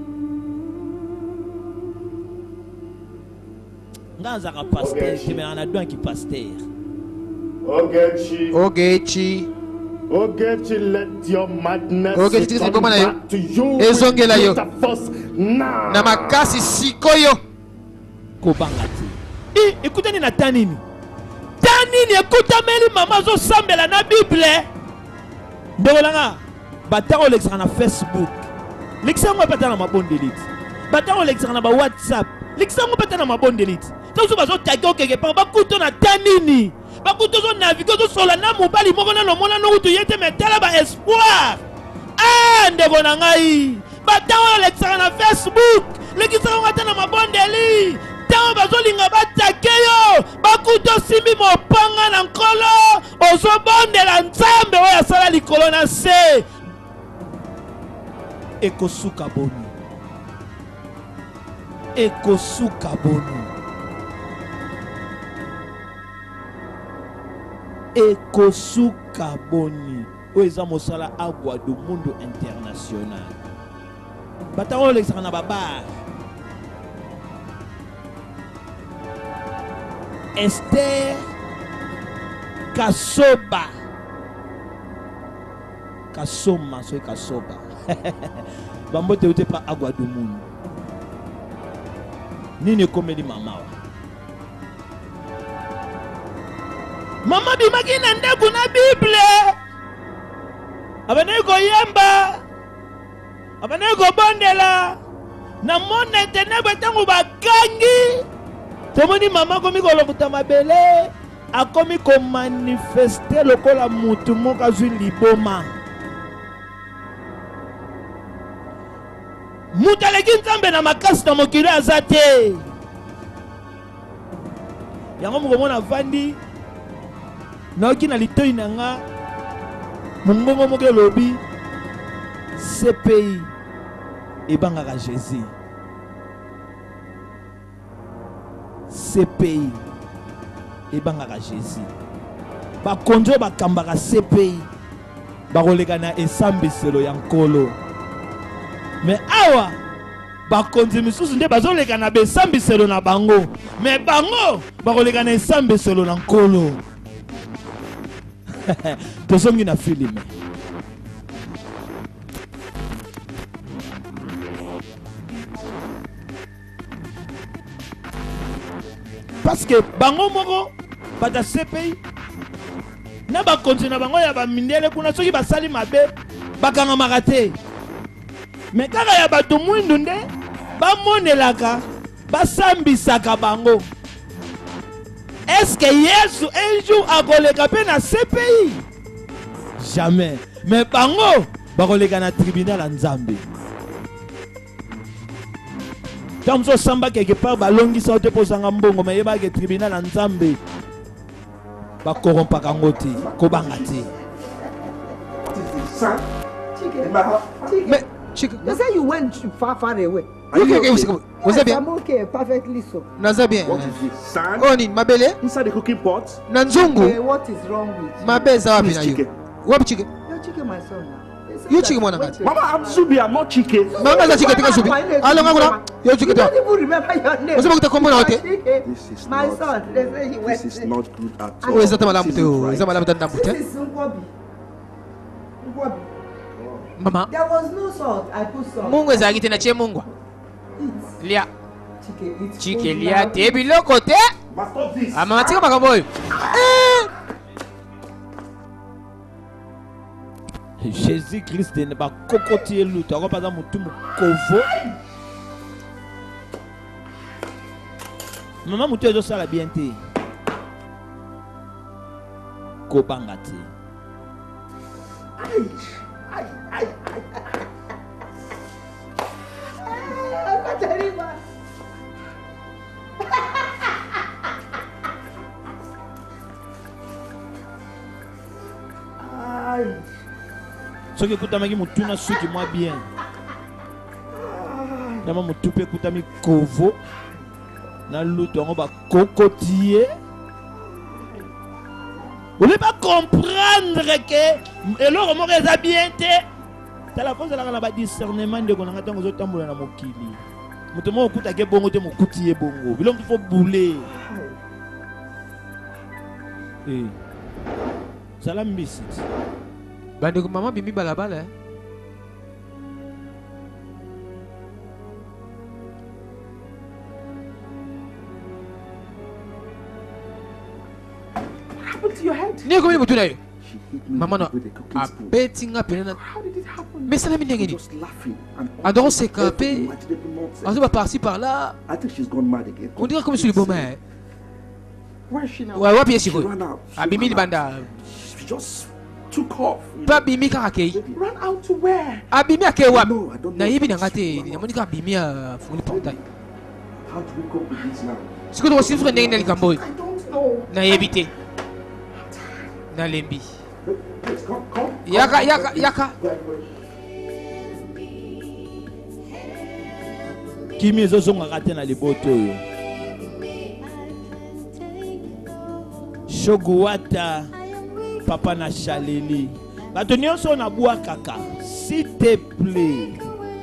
Nga azaka pasteur te me ana doan ki pasteur. Ogechi. Ogechi. Ogechi, let your madness Ogechi, come back to you with greater force now. Na makasi sikoyo. Kobanga te. Eh, écoutez na tanini. Tanini écoute meli mama zo sambela na Bible. Ndolanga. Batako lexaka na Facebook. Lexango pata na mabonde delete. Batako lexaka na ba WhatsApp. Lexango pata na mabonde delete. Tozo bazo tagyo keke pa bakuto na tanini. Bakuto zo navigo zo sola na mobali moko na lomona no kutu yete metala ba espoir. Ah ndeko na ngai. Batako lexaka na Facebook. Lexango pata na mabonde li. Tawo bazolinga batakeyo. Bakuto simbi mopanga na nkolo. Ozo bondela nzambe oya sala likolo na se. Ekosuka boni. Ekosuka boni. Ekosuka boni. Oeza mosala agwa do mundo international. Batao lexaka na babar. Esther Kasoba. Kasoma soy Kasoba. Bambo te ute pa agwa do mundo. Nini komeli mama wa. Mama bimaki na ndeko na Bible. Abane ko yemba. Abane ko bondela. Na mone tenebwe tangu bakangi. Tomoni mama komi ko lokuta mabele. Akomi ko manifester lokola mutu moka zwi liboma. Mutaleki nzambe na makasi na mokili azate. Yango mukomona vandi naoki na litoi nanga mungongo moke lobi C P I ebangaka Jésus. C P I ebangaka Jésus. Bakonjo bakambaka C P I bakoleka na esambiselo ya nkolo. Mais awa bakonzi misusu nde bazoleka na besambiselo na bango. Mais bango bakoleka na esambiselo na nkolo. Tozongi na filime. Parce que bango moko bata C P I na bakonzi na bango ya bamindele kuna soki basali mabe bakangamaka te. Me kaka ya bato mwindu nde bamonelaka basambisaka bango. Est-ce que Yesu un jour akoleka pe na C P I? Jamais. Mais bango bakoleka na tribunal ya Nzambe. Comme ça samba quelque part balongisa te posanga mbongo mais yeba ke tribunal ya Nzambe ba corrompaka ngoti ko bangati. Mais Chico, they say you went far far away. Okay, okay, okay. Was that bien? I'm okay, perfectly so. Naza bien. What is this? Sand? Oh, ni mabele? Inside the cooking pot? Nanzungu. Okay, what is wrong with you? Mabeza wapi na Please, you? chicken. Wapi chicken? You're chicken, my son. You chicken mwana ngati. Mama, I'm Zubi, I'm not chicken. Mama za chicken tika Zubi. Alo ngakula. Yo chicken You to. don't even remember your name. Usiba kuta na wote. This is My not, son, they say he went. this is not good at all. Wewe zata malamu This teo. isn't right. Zama malamu tanda mute. This is Nkwobi. Nkwobi. Mama. There was no salt. I put salt. Mungu ezalaki te na che mungwa. Eat. Lia. Chicken, eat. Chicken food lia now. te biloko te. But stop this. Ah mama tika makambo oyo. Jésus-Christ ne ba kokoti luta ko paza mutu mukovo. Maman mutu ezo sala bien te. Ko bangati. Ay, ay, ay, ay. Ay. Soki kutamaki mutuna suki mwa bien. Dama mutupe kutami kovo. Na luto ngo ba kokotier. Vous ne pas comprendre que eloko moko eza bien te. Tala koza la ba discernement de konanga tango zo tambola na mokili. Mutu mo okuta ke bongo te mokuti ye bongo. Biloko il faut bouler. Eh. Salam bisit. Bandeko mama bimi balabala eh? What happened to your head? Ni ko mutu na yo. She hit me Mama no with a cooking spoon. abetinga penana. How did it happen? Mais ça la minenge ni. Just laughing and Adoro se caper. imaginable nonsense. On va par-ci par-là. I think she's gone mad again. On dirait comme sur le bon main. Where is she now? Ouais, ouais, bien She sûr. ran out. She Abimi ran banda. out. She just took off. you Pas know. bimi karakei. Ran out to where? Abimi ake wa. No, I don't know. Na yebi na ngate, na monika abimi a fuli portail. How do we cope with this now? Siko to wasifre ndenge na likambo. I don't know. Na yebi te. Na lembi. Please, come, come. Yaka yaka yaka. Kimi ezozongaka te na liboto oyo. Shoguwata papa na Chaleli. Bato nyonso na bua kaka. S'il te plaît.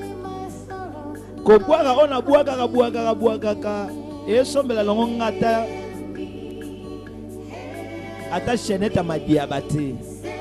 Ko bua kaka ona bua kaka bua kaka bua kaka. Esombela longo ngata. Ata cheneta madiabate.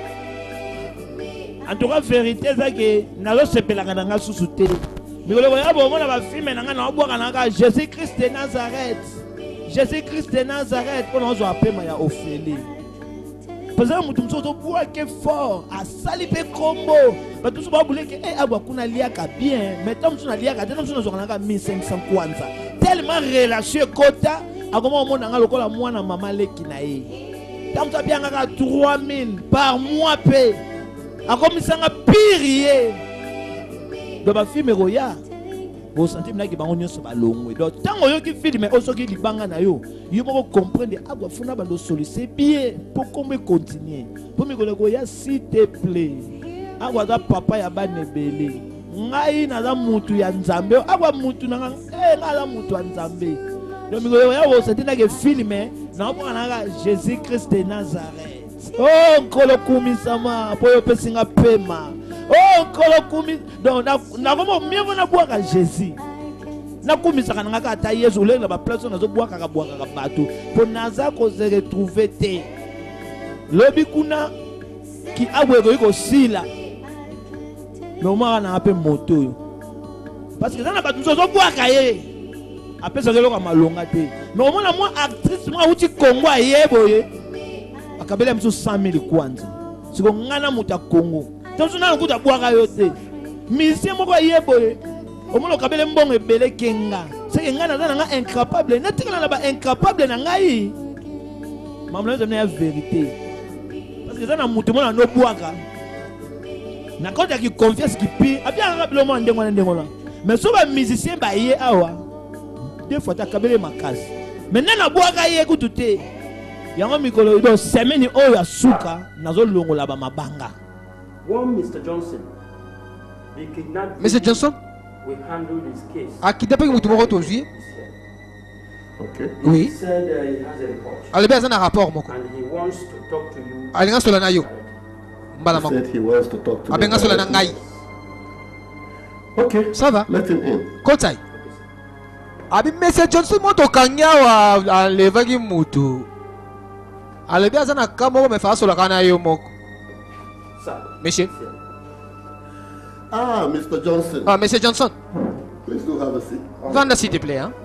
En tout cas vérité c'est que nazo sepelaka na nga susu te. Mikolo ya bongo na ba filme na nga na bua kana Jésus Christ de Nazareth. Jésus Christ de Nazareth, on a besoin de ya Ophélie. Parce que mutu mso to bua ke fort, a sali pe combo. Ba tout ba bouler ke eh abwa kuna liaka bien, mais tom suna liaka, tom suna zonaka mille cinq cents kwanza. Tellement relation kota, akoma mona nga lokola mwana mama leki na ye. Tom sa bien nga trois mille par mois pe. Akomi sanga pire. Do ba filme roya. Vous sentez que vous avez long. Donc, tant que vous filmez, vous avez vous comprendre que c'est bien. Pour qu'on continue. Pour me dire, s'il te plaît, vous avez papa ya banebele. Ngai na za mutu ya nzambe. Awa mutu na eh na za mutu ya nzambe. Donc, vous sentez que filmer, na pour na Jésus Christ de Nazareth. Oh, nkolo kumisama, po yo pesinga pema. Oh, kolokumi donc na vraiment mieux na boire Jésus. Na kumisaka na ngaka ta Yesu le na ba place na zo boire ka boire ka bato. Pour naza ko se retrouver te. Lobi kuna ki abwe ko sila. No mara na ape moto. Parce que ça na bato zo boire ka ye. Après ça le ka malonga te. Mais au moins moi actrice moi uti Congo ayebo ye. bakabele mso cent mille kwanza. Siko ngana muta Congo. Tonso na kuta bwaka yote. Musicien moko yeboye. Omolo kabele mbongo ebele kenga. C'est ngana na nga incapable. Na tingala na ba incapable na ngai. Mamlo nzo na vérité. Parce que ça na mutu mona no bwaka. Na quand il confiance qui pire, a bien rappelé moi ndengo na ndengo là. Mais so ba musicien ba yé awa. Deux fois ta kabele makasi. Maintenant na bwaka yé kututé. Yango mikolo do semaine oyo ya suka nazo longola ba mabanga. One Mister Johnson. They kidnapped Monsieur Johnson? We handled his case. A kidnappé mutu moko tozi? Okay. Oui. He said uh, he has a report. Alebe azana rapport moko. And he wants to talk to you. Alinga sola na yo. He said he wants to talk to Abenga sola na ngai. Okay. Ça va? Let him in. Kotai. Abi Monsieur Johnson moto kanya wa alevaki mutu. Alebe azana kamo me fa sola kana yo moko. Sir. Monsieur. Ah, Mister Johnson. Ah, Monsieur Johnson. Please do have a seat. Vanda s'il te plaît, hein.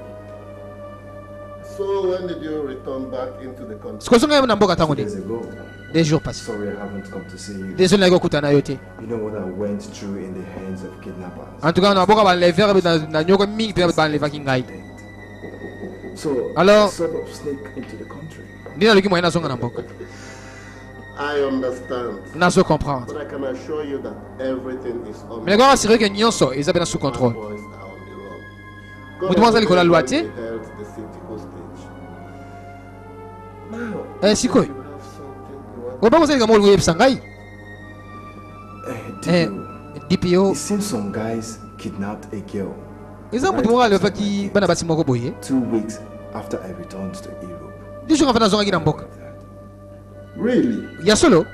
So when did you return back into the country? Siko songa na mboka tango de. Days ago. Des jours passés. Sorry, I haven't come to see you. Désolé na kutana yote. You know what I went through in the hands of kidnappers. En tout cas, na boka ba lever na na nyoko mingi pe ba lever kingai. So, alors, I sort of sneak into the country. Nina luki moyena songa na mboka. I understand. Nazo comprendre. But I can assure you that everything is on. Mais d'accord, c'est vrai que nyonso eza bena sous contrôle. Mutu mwanza likola lwa te. Eh sikoy. Oba ko sanga molo yebisa ngai. Eh, D P O. It seems some guys kidnapped a girl. Eza mutu mwanza lefa ki bana basi moko boye. Two weeks after I returned to Europe. Disho ngafana zonga kina mboka. Really? Ya solo.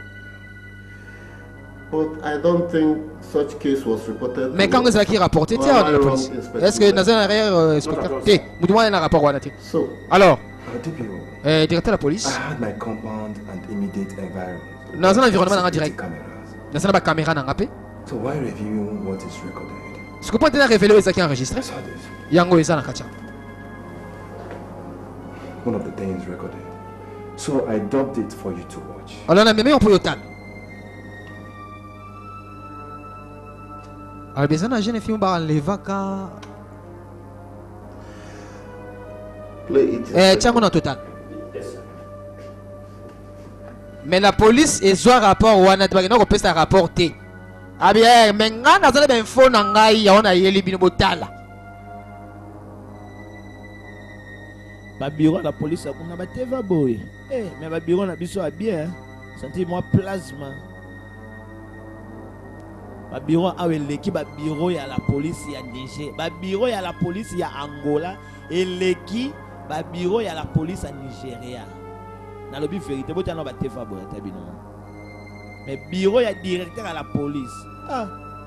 But I don't think such case was reported. Mais quand vous avez rapporté, tiens, on a la police. Est-ce que dans un arrière inspecteur, t'es, vous devez un rapport ou So, alors, D P O. euh, directeur de la police. I had my compound and immediate environment. Dans un environnement en direct. Dans un caméra dans rappé. So why reviewing what is recorded? Ce que peut être révélé c'est qui est enregistré. Yango est ça na kacha. One of the things recorded. So I dubbed it for you to watch. Alors on a même pour yotal. Alors besoin d'un jeune film ba enlever ka. Play it. Eh tiens on a total. Mais la police est soit rapport wana tu bagina ko pesa rapport te. Ah bien mais ngana zale ben phone ngai ya ona yeli bino botala. Ba bureau la police kuna ba teva boy. Eh mais ba bureau na biso a bien. Senti moi plasma. Ba bureau a l'équipe ba bureau ya la police ya Niger. Ba bureau ya la police ya Angola et l'équipe ba bureau ya la police à Nigeria. Na lobi vérité bota na ba teva boy tabino. Mais bureau ya directeur à la police. Ah.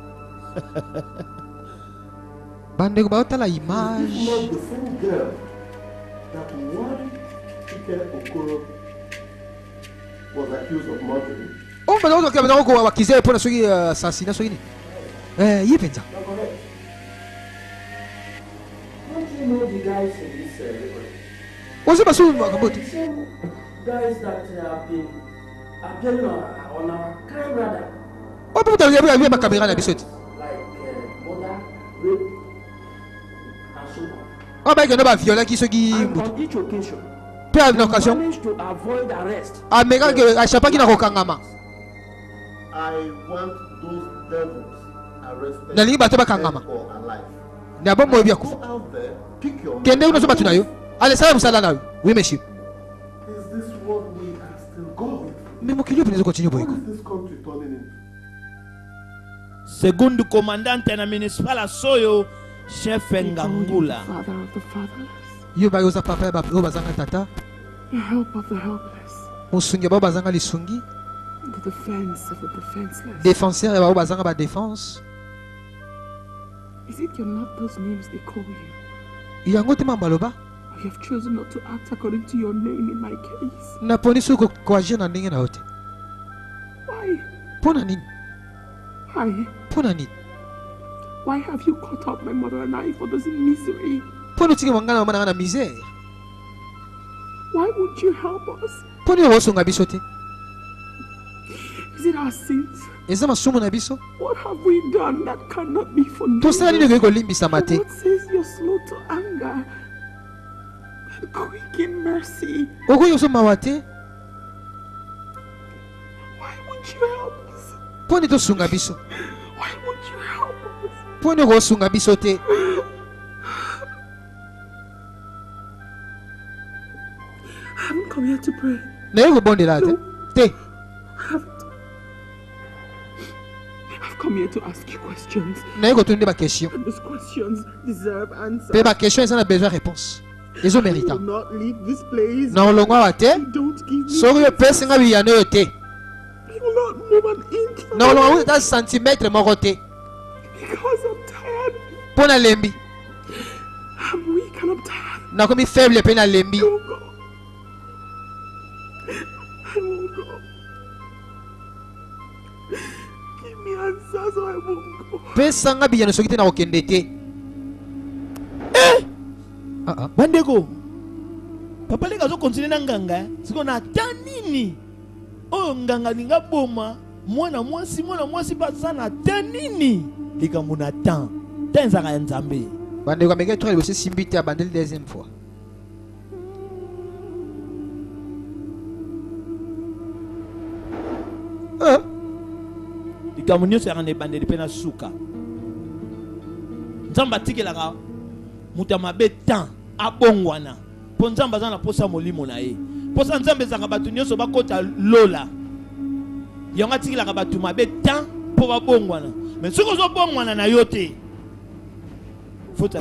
Bande ko ba otala image. It's not the same girl that one Chike Okoro was accused of murdering. Oh, mais on doit dire qu'on va accuser pour ce assassinat sur lui. Eh, il est pensa. Don't you know the guys in this uh, record? On sait pas sur moi comment. The same guys that uh, have been appearing on, on our crime radar. Oh, peut être il y a ma caméra na bisot. Like uh, murder, rape, and so on. Ah, bah il y en a pas violent qui se qui. And on each occasion, Peu à l'occasion. managed to avoid arrest. Ah, mais quand que à chaque fois qu'il a rokangama. I want those devils arrested. Na lingi bato bakangama. Or alive. Na bon mo biako. Go out there, pick your Kende uno so batu na yo. Allez, ça va musala na yo. Oui, monsieur. Is this what we are still going? Mais mo kilio peut continuer boyko. What is this country turning into? Segundo comandante na municipal a Soyo, chef Ngangula. Father of the fatherless, Yo ba yoza papa ba yo bazanga tata. the help of the helpless, Musungi ba bazanga lisungi. the defense of the defenseless. Défenseur ba bazanga ba défense. Is it you're not those names they call you? Yango te mambaloba. I have chosen not to act according to your name in my case. Na poni su ko kwa jena ndenge na hote. Why? Pona nini? Why? Pona nini? Why have you caught up my mother and I for this misery? Pona tiki mangana mana na misère. Why won't you help us? Poni rosunga bisote. Is it our sins? Eza masumu na biso. What have we done that cannot be forgiven? Tosala nini ko limbisa mate? God says you're slow to anger, but quick in mercy. Oko yoso mawate? Why won't you help us? Poni to sunga biso. Why won't you help us? Poni ko sunga biso te. I haven't come here to pray. Na yego bonde la te. Te. I haven't. I've come here to ask you questions. Na yego tunde ba question. And those questions deserve answers. Pe ba question ça a besoin de réponse. Ils ont mérité. I will not leave this place. Na olongwa wa te. Don't give me. So yo pesa nga biyano yo te. I will not move an inch. Na olongwa ta centimètre moko te. Because I'm tired. Pona lembi. I'm weak and I'm tired. Na komi faible pe na lembi. I won't go. I won't go. Give me answers or I won't go. Pesa nga biyano soki te na okende te. Eh! Ah ah. Bandeko. Papa lega zo continue na nganga. Siko na tanini. Oh nganga ninga boma. Mwana mwasi mwana mwasi pasana tanini. Lika muna tan. Tenza ka nzambe. Bandeko ameke trois le simbi te abandeli deuxième fois. Eh? Lika munyo se rande bandeli pena suka. Nzamba tikelaka muta mabe tan abongwana po nzamba za na posa molimo na ye posa nzambe zanga batu nyonso bakota lola yanga tikilaka batu mabe tan po babongwana mais soki ozobongwana na yo te fota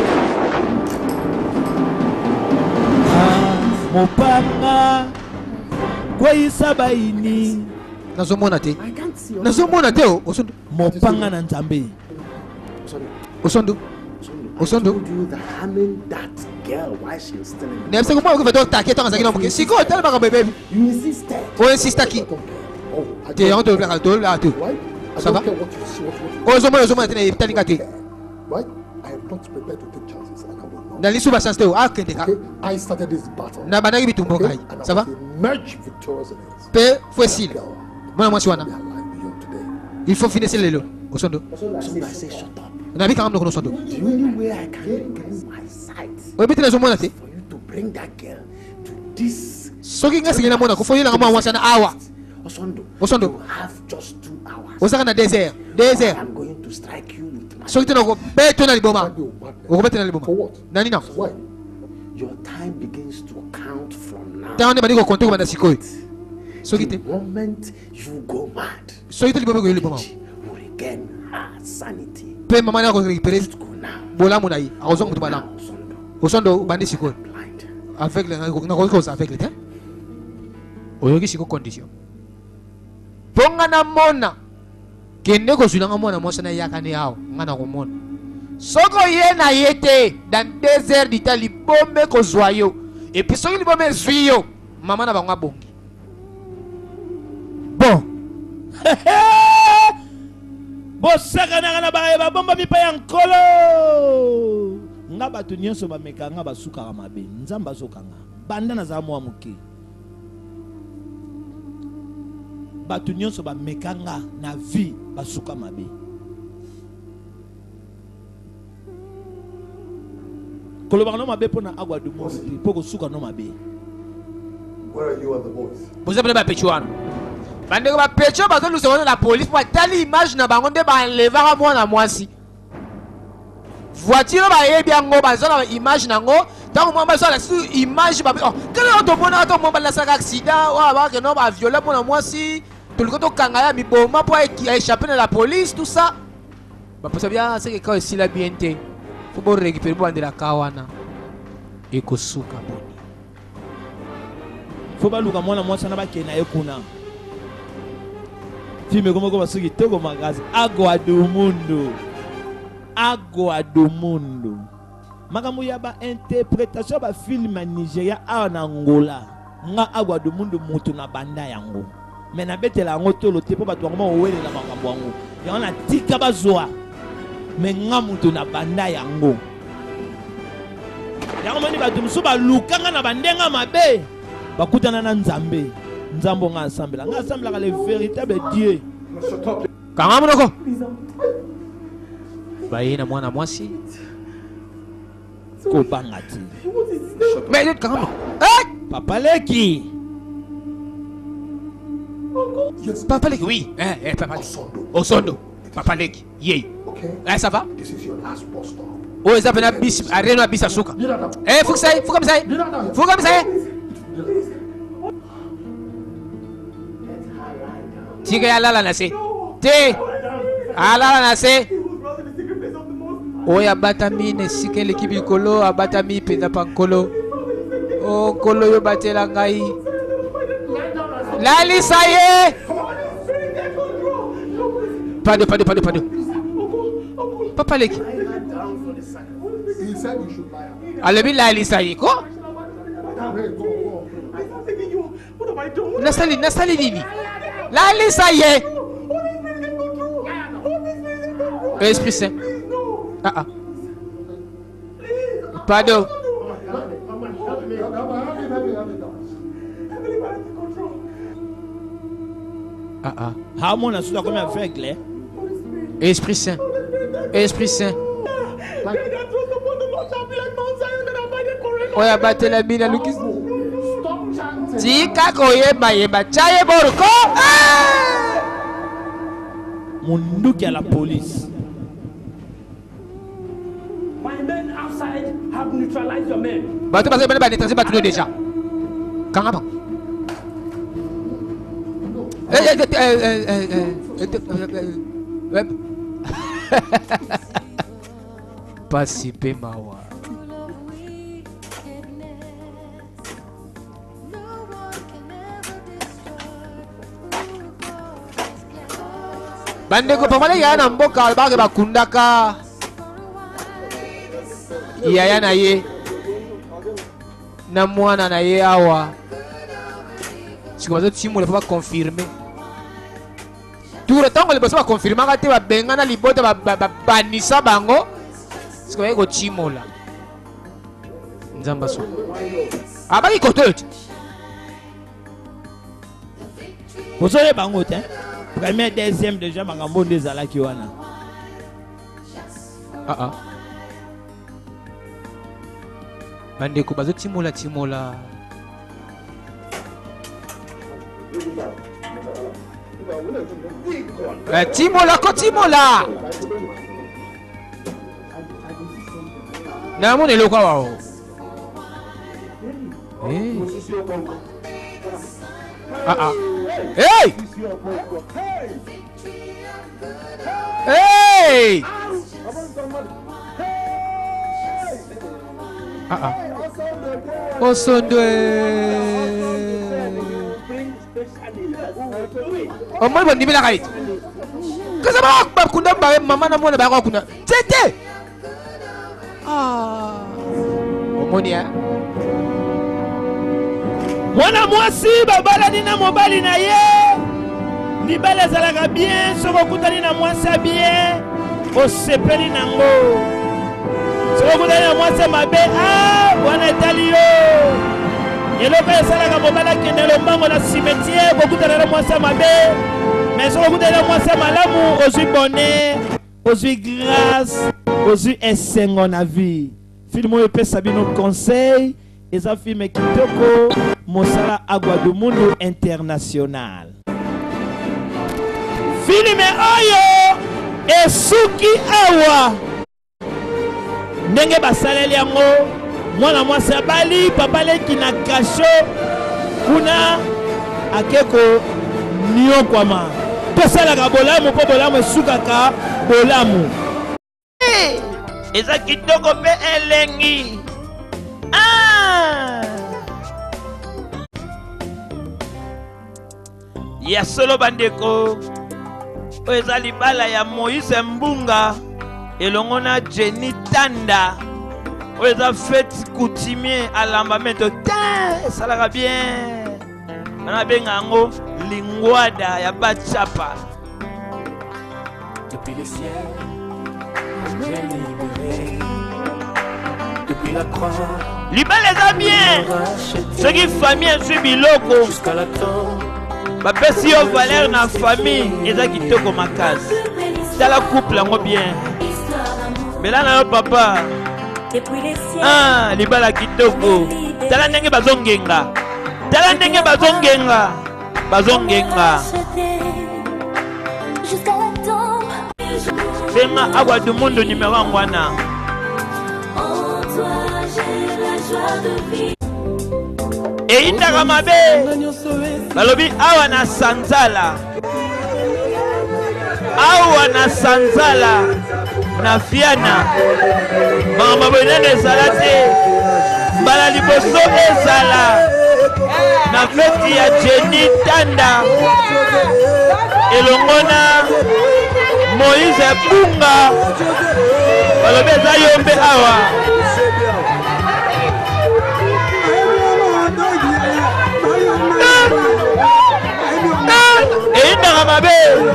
mopanga kweyisa baini nazomona te nazomona te osondo mopanga na nzambe osondo Osondo. You that harming that girl while she was still in the Ne sais comment on va t'attaquer tant que ça si quoi tellement que bébé. You insisted. On insiste qui? T'es en train de faire là tout. Ça va? Oh zomo zomo na tena talinga te. Right? I am not prepared to take chances and I will not. Na lisu ba chance te ah kende ka. I started this battle. Na banaki bitumbo kai. Ça va? Emerge victorious in it. Pe facile. Mwana mwasi wana. Il faut finir ce lelo. Osondo. Osondo I say shut up. Na bika amno kono sondo. The only way I can get my sight we bete na zomo te. For you to bring that girl to this. Soki nga singina mona ko fo yela ngama wansa na awa. Osondo. Osondo. You have just two hours. Osaka na désert. Désert. I'm going to strike you with my. Soki tena ko beto na liboma. Ko beto na liboma. For what? Nani na? Why? Your time begins to count from now. Taone badi ko konte ko banda sikoy. Soki te. The moment you go mad. Soki te liboma ko liboma. You regain her sanity. Pe mama na ko récupérer bola mona yi azo mutu bala osondo bandi siko avec le na ko ko avec le oyoki siko condition ponga na mona kende ko zulanga mona mosa na yakane yao ngana ko mona soko ye na yete dans deux heures d'Italie bombe ko zoyo et puis soki libombe zuyo mama na bangwa bongi bon bosaka na kana ba ba bomba mipa ya nkolo nga batu nyonso ba meka nga basuka ka mabe nzamba zokanga banda na za mwa muke batu nyonso ba meka nga na vie basuka mabe koloba no mabe pona agwa du mo poko suka no mabe. Where are you and the boys? Vous avez pas pechuano. Bande ko ba pecho ba nous sommes la police pour telle image na bango nde ba enlever à moi na mwasi. Voiture ba yebi yango ba zona image nango tant moi ba zona sur image ba oh quand on to mona to mo ba la saka accident wa ba que non ba violer pour na mwasi tout le temps kanga ya mi boma pour échapper à la police tout ça. Ba pour ça bien c'est que quand ici la bien té faut bon récupérer pour de la kawana et ko suka boni. Faut pas luka mwana mwasi na ba ke na ekuna. Filme como como sugi toko magazi agwa do mundo agwa do mundo makambo ya ba interprétation ba film Nigeria a na Angola nga agwa do mundo mutu na banda yango mais na betela yango tolo te po ba to ngoma owele na makambo yango yango na tika bazwa mais nga mutu na banda yango yango mani ba tumsu ba lukanga na bandenga mabe bakutana na Nzambe Nzambo nga ensemble. Nga ensemble le véritable Dieu. Kanga monoko. Baye na mwana mwasi. Ko bangati. Mais kanga. Eh! Papa Leki. Papa Leki, oui. Eh, eh, Papa Leki. Osondo. Papa Leki. Yey. Okay. Eh, ça va? This is your last bus stop. Oh, ils appellent un bis, arène à bis à souka. Eh, faut que ça aille, faut comme ça aille. Faut comme ça aille. Tika ya lala nase. Te. Alala nase. Oh, ya batami ne sike l'équipe du colo, a batami penda pankolo. Oh, colo yo batela ngai. Lali, ça y est. Pas de, pas de, pas de, pas de. Papa Leki. Alebi Lali, ça y est, quoi? Nasali, Nasali Nini. Lali, ça y est. Esprit Saint. Ah ah. Pardon. Ah ah. Harmon a souda comme aveugle. Esprit Saint. Esprit Saint. Oya bate la bina lukis. Tika koyeba yeba chaye boroko. Munduki à la police. My men outside have neutralized your men. Bato basa bana bana transi batuno déjà. Kanga ba. Eh eh eh eh eh Pasipe mawa. Bandeko pamala ya na mboka albage bakundaka. Yaya na ye. Na mwana na ye awa. Sikobazo timo le pas confirmer. Tout le temps que les personnes confirment que va bengana libota ba banisa bango. Sikobazo ko timo la. Nzamba so. Abaki kotote. Vous savez bango te. Premier, deuxième, déjà, ma gambo des alaki wana. Ah ah. Bandeko bazo timola timola. Eh, timola ko timola. Na mone lokwa wao. Eh. Ah ah. Hey! Hey! Ah ah. Osondo. Oh moi bon nimela kait. Kaza ba ba kunda ba mama na mona ba ko kuna. Tete. Ah. Omonia. Mwana mwasi babala nina mobali na ye. Libala zalaka bien, soko kutani na mwasi bien. Osepeli nango. Soko kutani na mwasi mabe, ah, wana etali yo. Eloko esalaka mobala kende lombango na cimetière, bokutana na mwasi mabe. Mais soko kutani na mwasi malamu, ozwi bonheur, ozwi grâce, ozwi esengo na vie. Filmo epesa bino conseil. Eza filme kitoko mosala agwa du mundo international. Filme oyo esuki awa ndenge basaleli yango mwana mwasi abali papa leki na kasho kuna akeko niokwama tosalaka bolamu mpo bolamu esukaka bolamu. Hey, eza kitoko mpe elengi. Ah! Ya solo bandeko oeza libala ya Moïse Mbunga elongo na Jenny Tanda oeza fête coutumier à l'ambamento ta salaka bien bana benga yango lingwada ya bachapa. Depuis le ciel j'ai libéré, depuis la croix libala eza bien soki famille ezwi biloko bapesi yo valeur na famille eza kitoko makasi tala couple yango bien mela na yo papa ah libala kitoko tala ndenge bazongenga tala ndenge bazongenga bazongenga benga agwa du mundo numéro un wana eyindaka mabe balobi awa na sanzala awa na sanzala na fiana makambo bonene ezala te mbala liboso ezala na feti ya Jenny Tanda elongona Moïse Bunga balobi eza yombe awa eyindaka mabe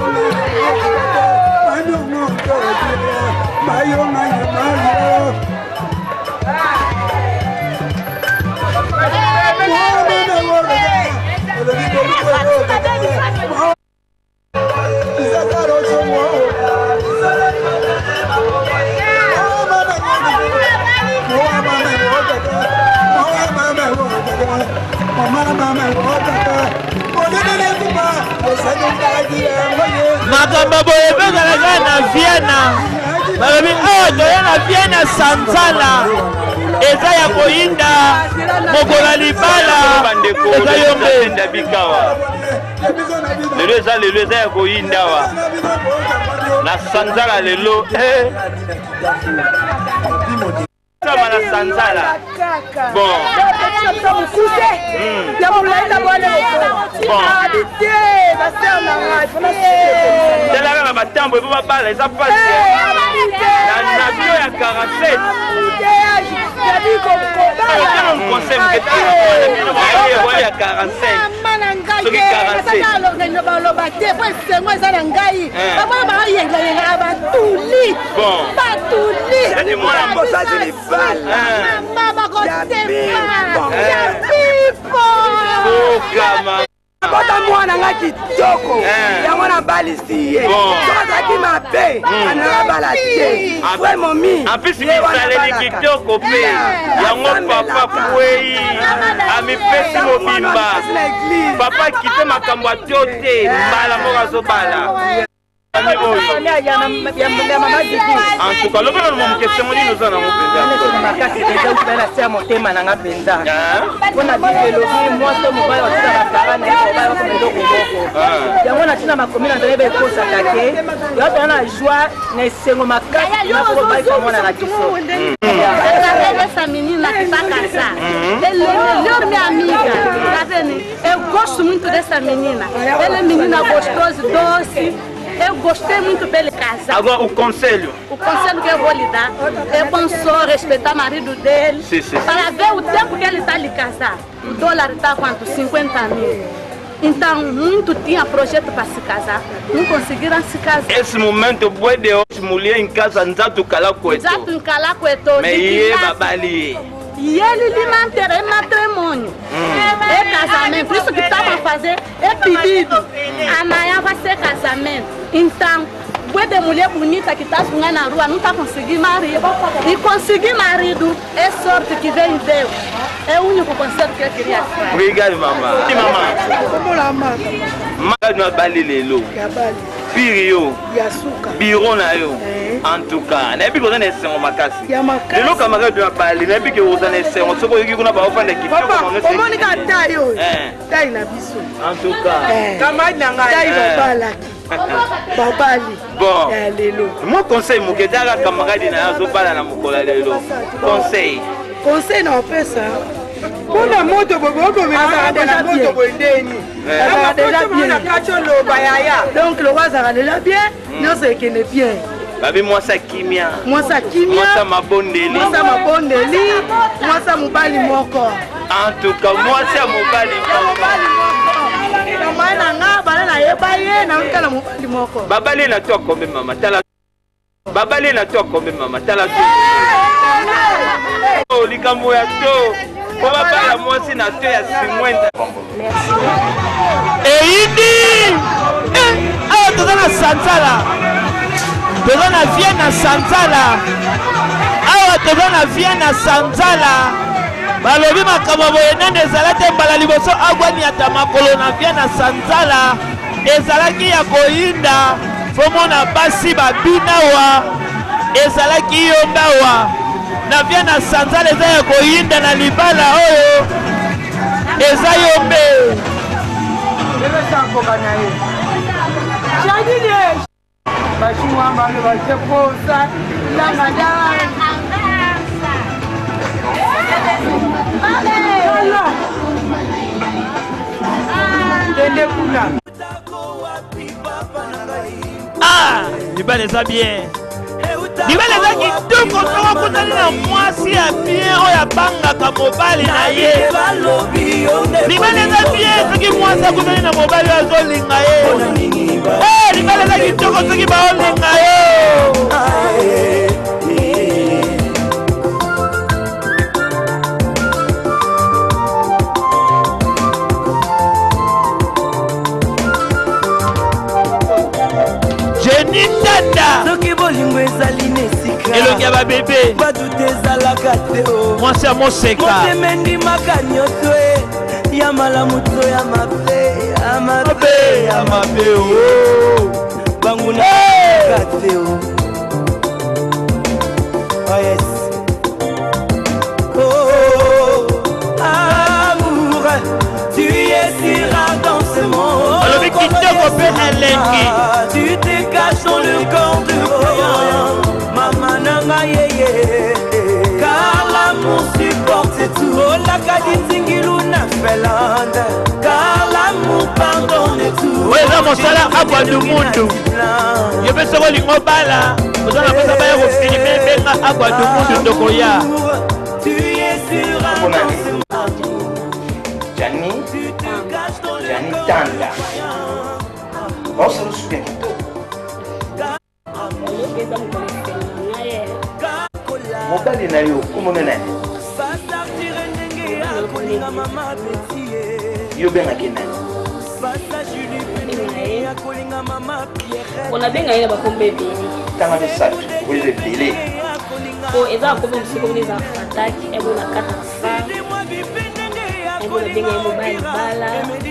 makambo boye ezalaka na Viena balobi awa toya na Viena sanzala eza ya koyinda mokola libala eza yombe bikawa lelo eza lelo eza ya koyinda wa na sanzala lelo eh sama na sanzala bon telaka na batambo epo babala eza pasi na bio ya quarante-sept conseil ya quarante-cinq soki quarante-sept Bota mwana nga kitoko yango na balisi ye sokazaki mabe ana balate fwe momi apisi misaleli kitoko pe yango papa kwei amipesi mobimba papa kite makambo atyo te mbala moko azobala en tout cas, le problème mon question moi nous en avons besoin. Ma carte déjà où tu vas faire monter mananga benda. On a dit que le moi to mo ba otira na parana ko ba ko mendo ko boko. Ya mona tina makomina ndebe ko s'attaquer. Ya to na joie na sengo makasi na ko ba ko mona na kiso. Essa menina que tá casada, ele é melhor minha amiga, tá vendo? Eu gosto muito dessa menina. Ela é menina gostosa, doce. Eu gostei muito dele casar. Agora o conselho. O conselho que eu vou lhe dar é bom só respeitar o marido dele. Sim, sim. Para ver o tempo que ele está lhe casar. O dólar está quanto? cinquenta mil. Então, muito tinha projeto para se casar. Não conseguiram se casar. Esse momento, boa de hoje, mulher em casa, não tu calar com isso. Exato, em calar com isso. Mas e babali? E ele lhe manter é matrimônio. Hum. É casamento. Por isso que estava a fazer é pedido. Amanhã vai ser casamento. Então, boa de mulher bonita que está jogando na rua, não está conseguindo marido. E conseguir marido é sorte que vem de Deus. É o único conselho que eu queria fazer. Obrigado, mamãe. E mamãe? Como lá, mamãe? Mamãe não é bali lelo. Pirio. Yasuka. Biro na yo. En tout cas, na biko na sengo makasi. Ya makasi. Lelo kamaka tu bali, na biko uza na sengo. Soko yiki kuna ba ofanda kitoko na sengo. Omoni ka tayo. Eh. Tai na biso. En tout cas. Kama na ngai. Tai babala. Babali. Bon. Ya lelo. Mon conseil muketaka kamaradi na yazo bala na mukola lelo. Conseil. Conseil na pesa. Kuna moto bobo ko mena na moto bondeni. Ça déjà bien. Donc le roi ça déjà bien. Non c'est qu'il est bien. Babi moi ça kimia. Moi ça kimia. Moi ça mabondeli. Moi ça mabondeli. Moi ça mobali moko. En tout cas moi ça mobali moko. Mama na nga bana na yebaye na nkala mobali moko. Babali na toi combien maman? babale na to kombe mama tala to oh likambo ya to po babala mwasi na to ya simwenda eyindi awa toza na sanzala toza na vie na sanzala awa toza na vie na sanzala balobi makambo boye nani ezala te mbala liboso agwani ata makolo na vie na sanzala ezalaki ya koyinda fomona basi babinawa ezalaki yondawa na vie na sanzala eza ya koyinda na libala oyo eza yombe ah libala eza bien libala eza kitoko soko kutani na mwasi ya bien oyo abangaka mobali na ye libala eza bien soki mwasi akutani na mobali oyo azolinga ye libala eza kitoko soki baolinga yo Jenny Tanda soki bolingo ezali na esika elongi ya babebe badute ezalaka te o mwasi ya moseka motema endimaka nyonso e ya malamu to ya mabe ya mabe ya mabe o banguna ka te o oh yes oh amour tu es si rare dans ce monde alobi kitoko mpe elengi tu te caches dans le corps de rien Maman nanga yeye car l'amour supporte tout oh la kadinzingilu na felande car l'amour pardonne tout weza mosala abwandu mundu yo mpe soko olingo bala oza na pesa baya kofilime ebenga abwandu mundu ndokoya tu es sur un Jani Jani Tanda Você não souvient kitoko mobali na yo komona nani yo bengaki nani onabenga ye na bakombe ebele tanga misato oyo ebele po eza bakombe mosusu komona eza fataki ebona kata fa ebona benga ye mobali bala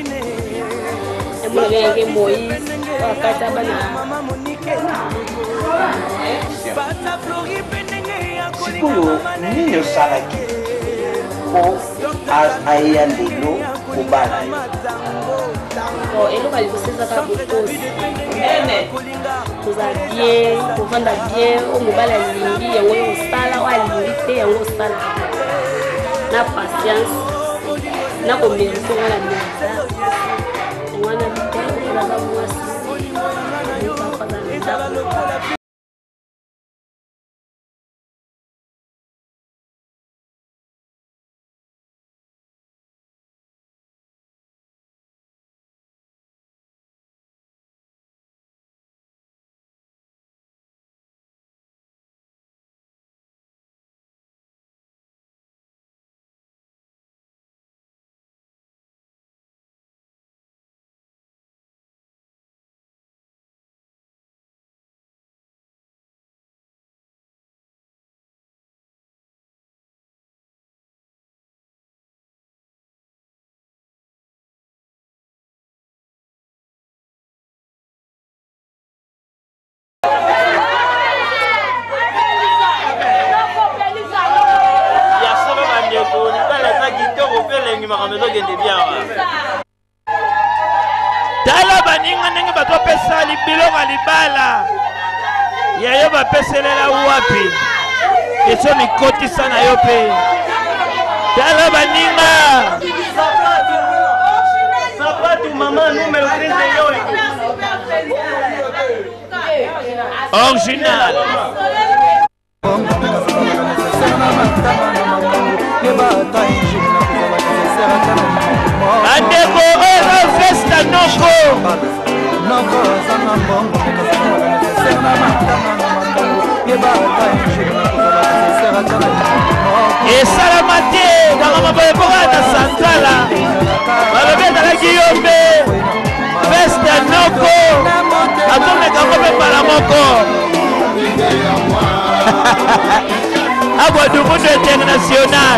ebona benga ye moïse wakata bana sikoyo nini osalaki po aya lelo kobala yo eloko ya liboso ezaka bokosi koza bien kovanda bien oyo mobali alingi yango oyo osala oyo alingi te yango osala na patience na komerite wana meza yango wana bite okolaza mwasi tala baninga ndenge batopesa biloko ya libala yayo bapeselela wapi eso mikotisa na yo mpe tala baninga sapatu mama numero treize yo original andeko oyo festa noko noko zanga mbongo esalama te kaka maboyepoka na santala balobi ezalaki yo mpe feste noko azomekako mpe mbala moko Aguadumundo international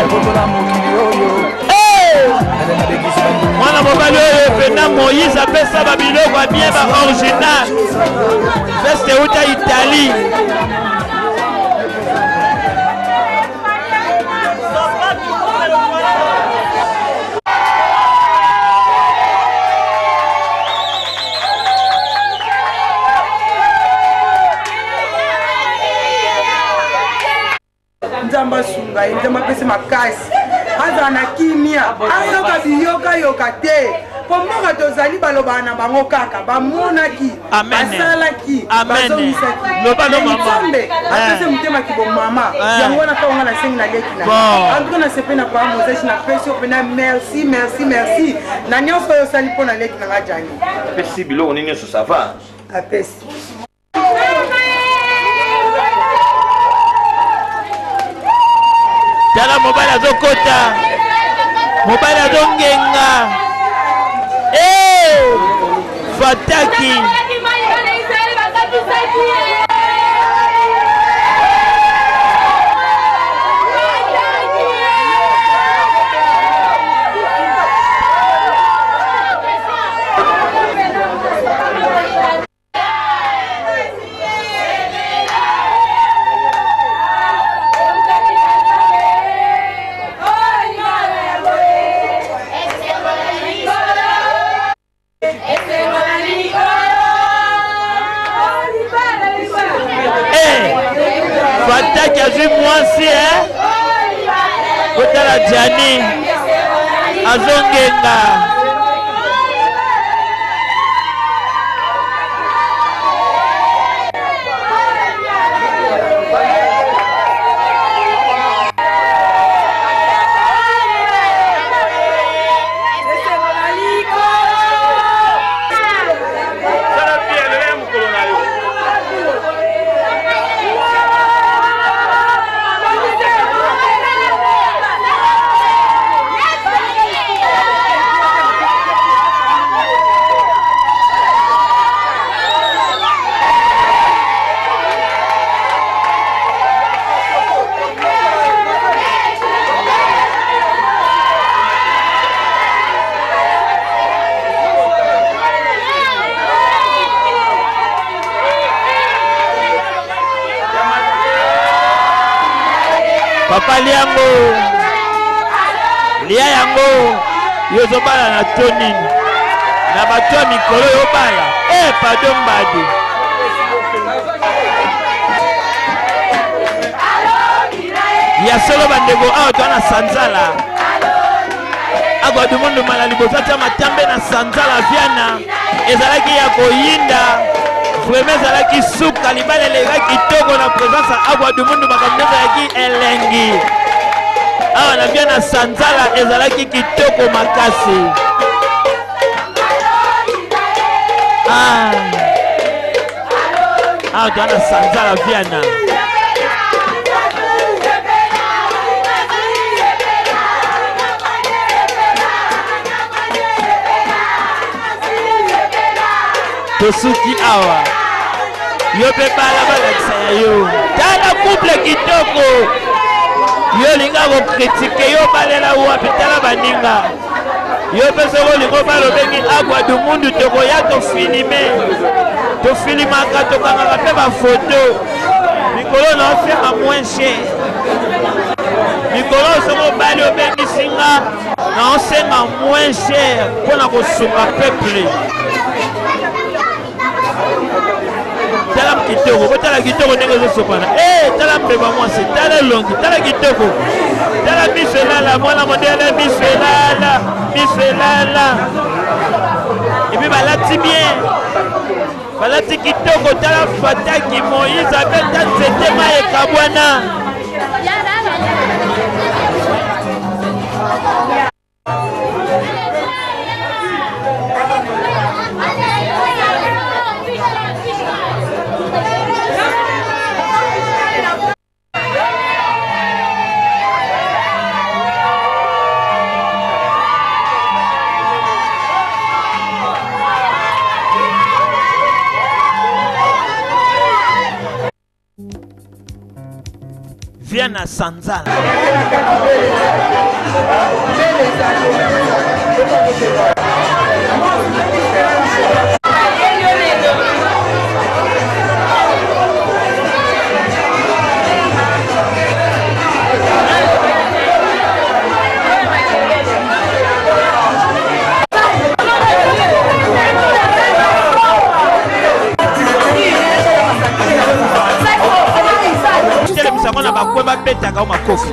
mwana mobali oyo pena Moïse apesa babiloko abie ba original feste uta Italie Nzamba sunga nzamba pese makasi aza na kimia ayoka biyoka yoka te pomboka tozali baloba na bango kaka bamonaki basalaki bazomisaki nzambe apese motema kibo mama yango wana ka onga na sengi na leki na antuka na sepe na paa mozeshi na pesi opena merci merci merci na nyonso oyo osali mpo na leki na nga jani apesi biloko nini nyonso sava apesi tala mobali azokota mobali azongenga eh fataki Fataki azwi mwasi eh kotala Jani azongenga papa liango lia yango yozobala na tonini na bato ya mikolo yobala eh pardon badi ya solo bandeko awa twana sanzala Aguadumundo mala liboso tia matambe na sanzala viana ezalaki ya koyinda vraiment ezalaki suka libala elega kitoko na présence ya Aguadumundo makambo ezalaki elengi awa na via na sanzala ezalaki kitoko makasi ah awa twana sanzala viana tosuki awa yo pe bala balakisa ya yo tala couple kitoko yo linga kokritike yo balela wapi tala baninga yo pe soko lingo balobengi Aguadumundo tokoya tofilime tofilimaka tokangaka mpe bafoto mikolo na ofema moins cher mikolo soko bali obengisinga na osenga moins cher mpona kosunga peuple tala kitoko ko tala kitoko ndenge ezosopana eh tala mbeba mwasi tala longi tala kitoko tala miso elala mwana modele miso elala miso elala epi balati bien balati kitoko tala Fataki Moïse abeta nzete mai ekabwana Viana Sanzala. na bakweba betaka o makofi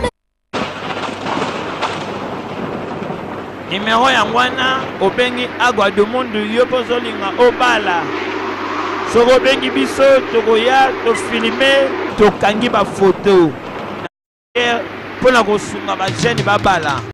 numéro ya ngwana obengi agwa du monde yo pozolinga obala soko obengi biso tokoya tofilme tokangi bafoto mpona kosunga bajene babala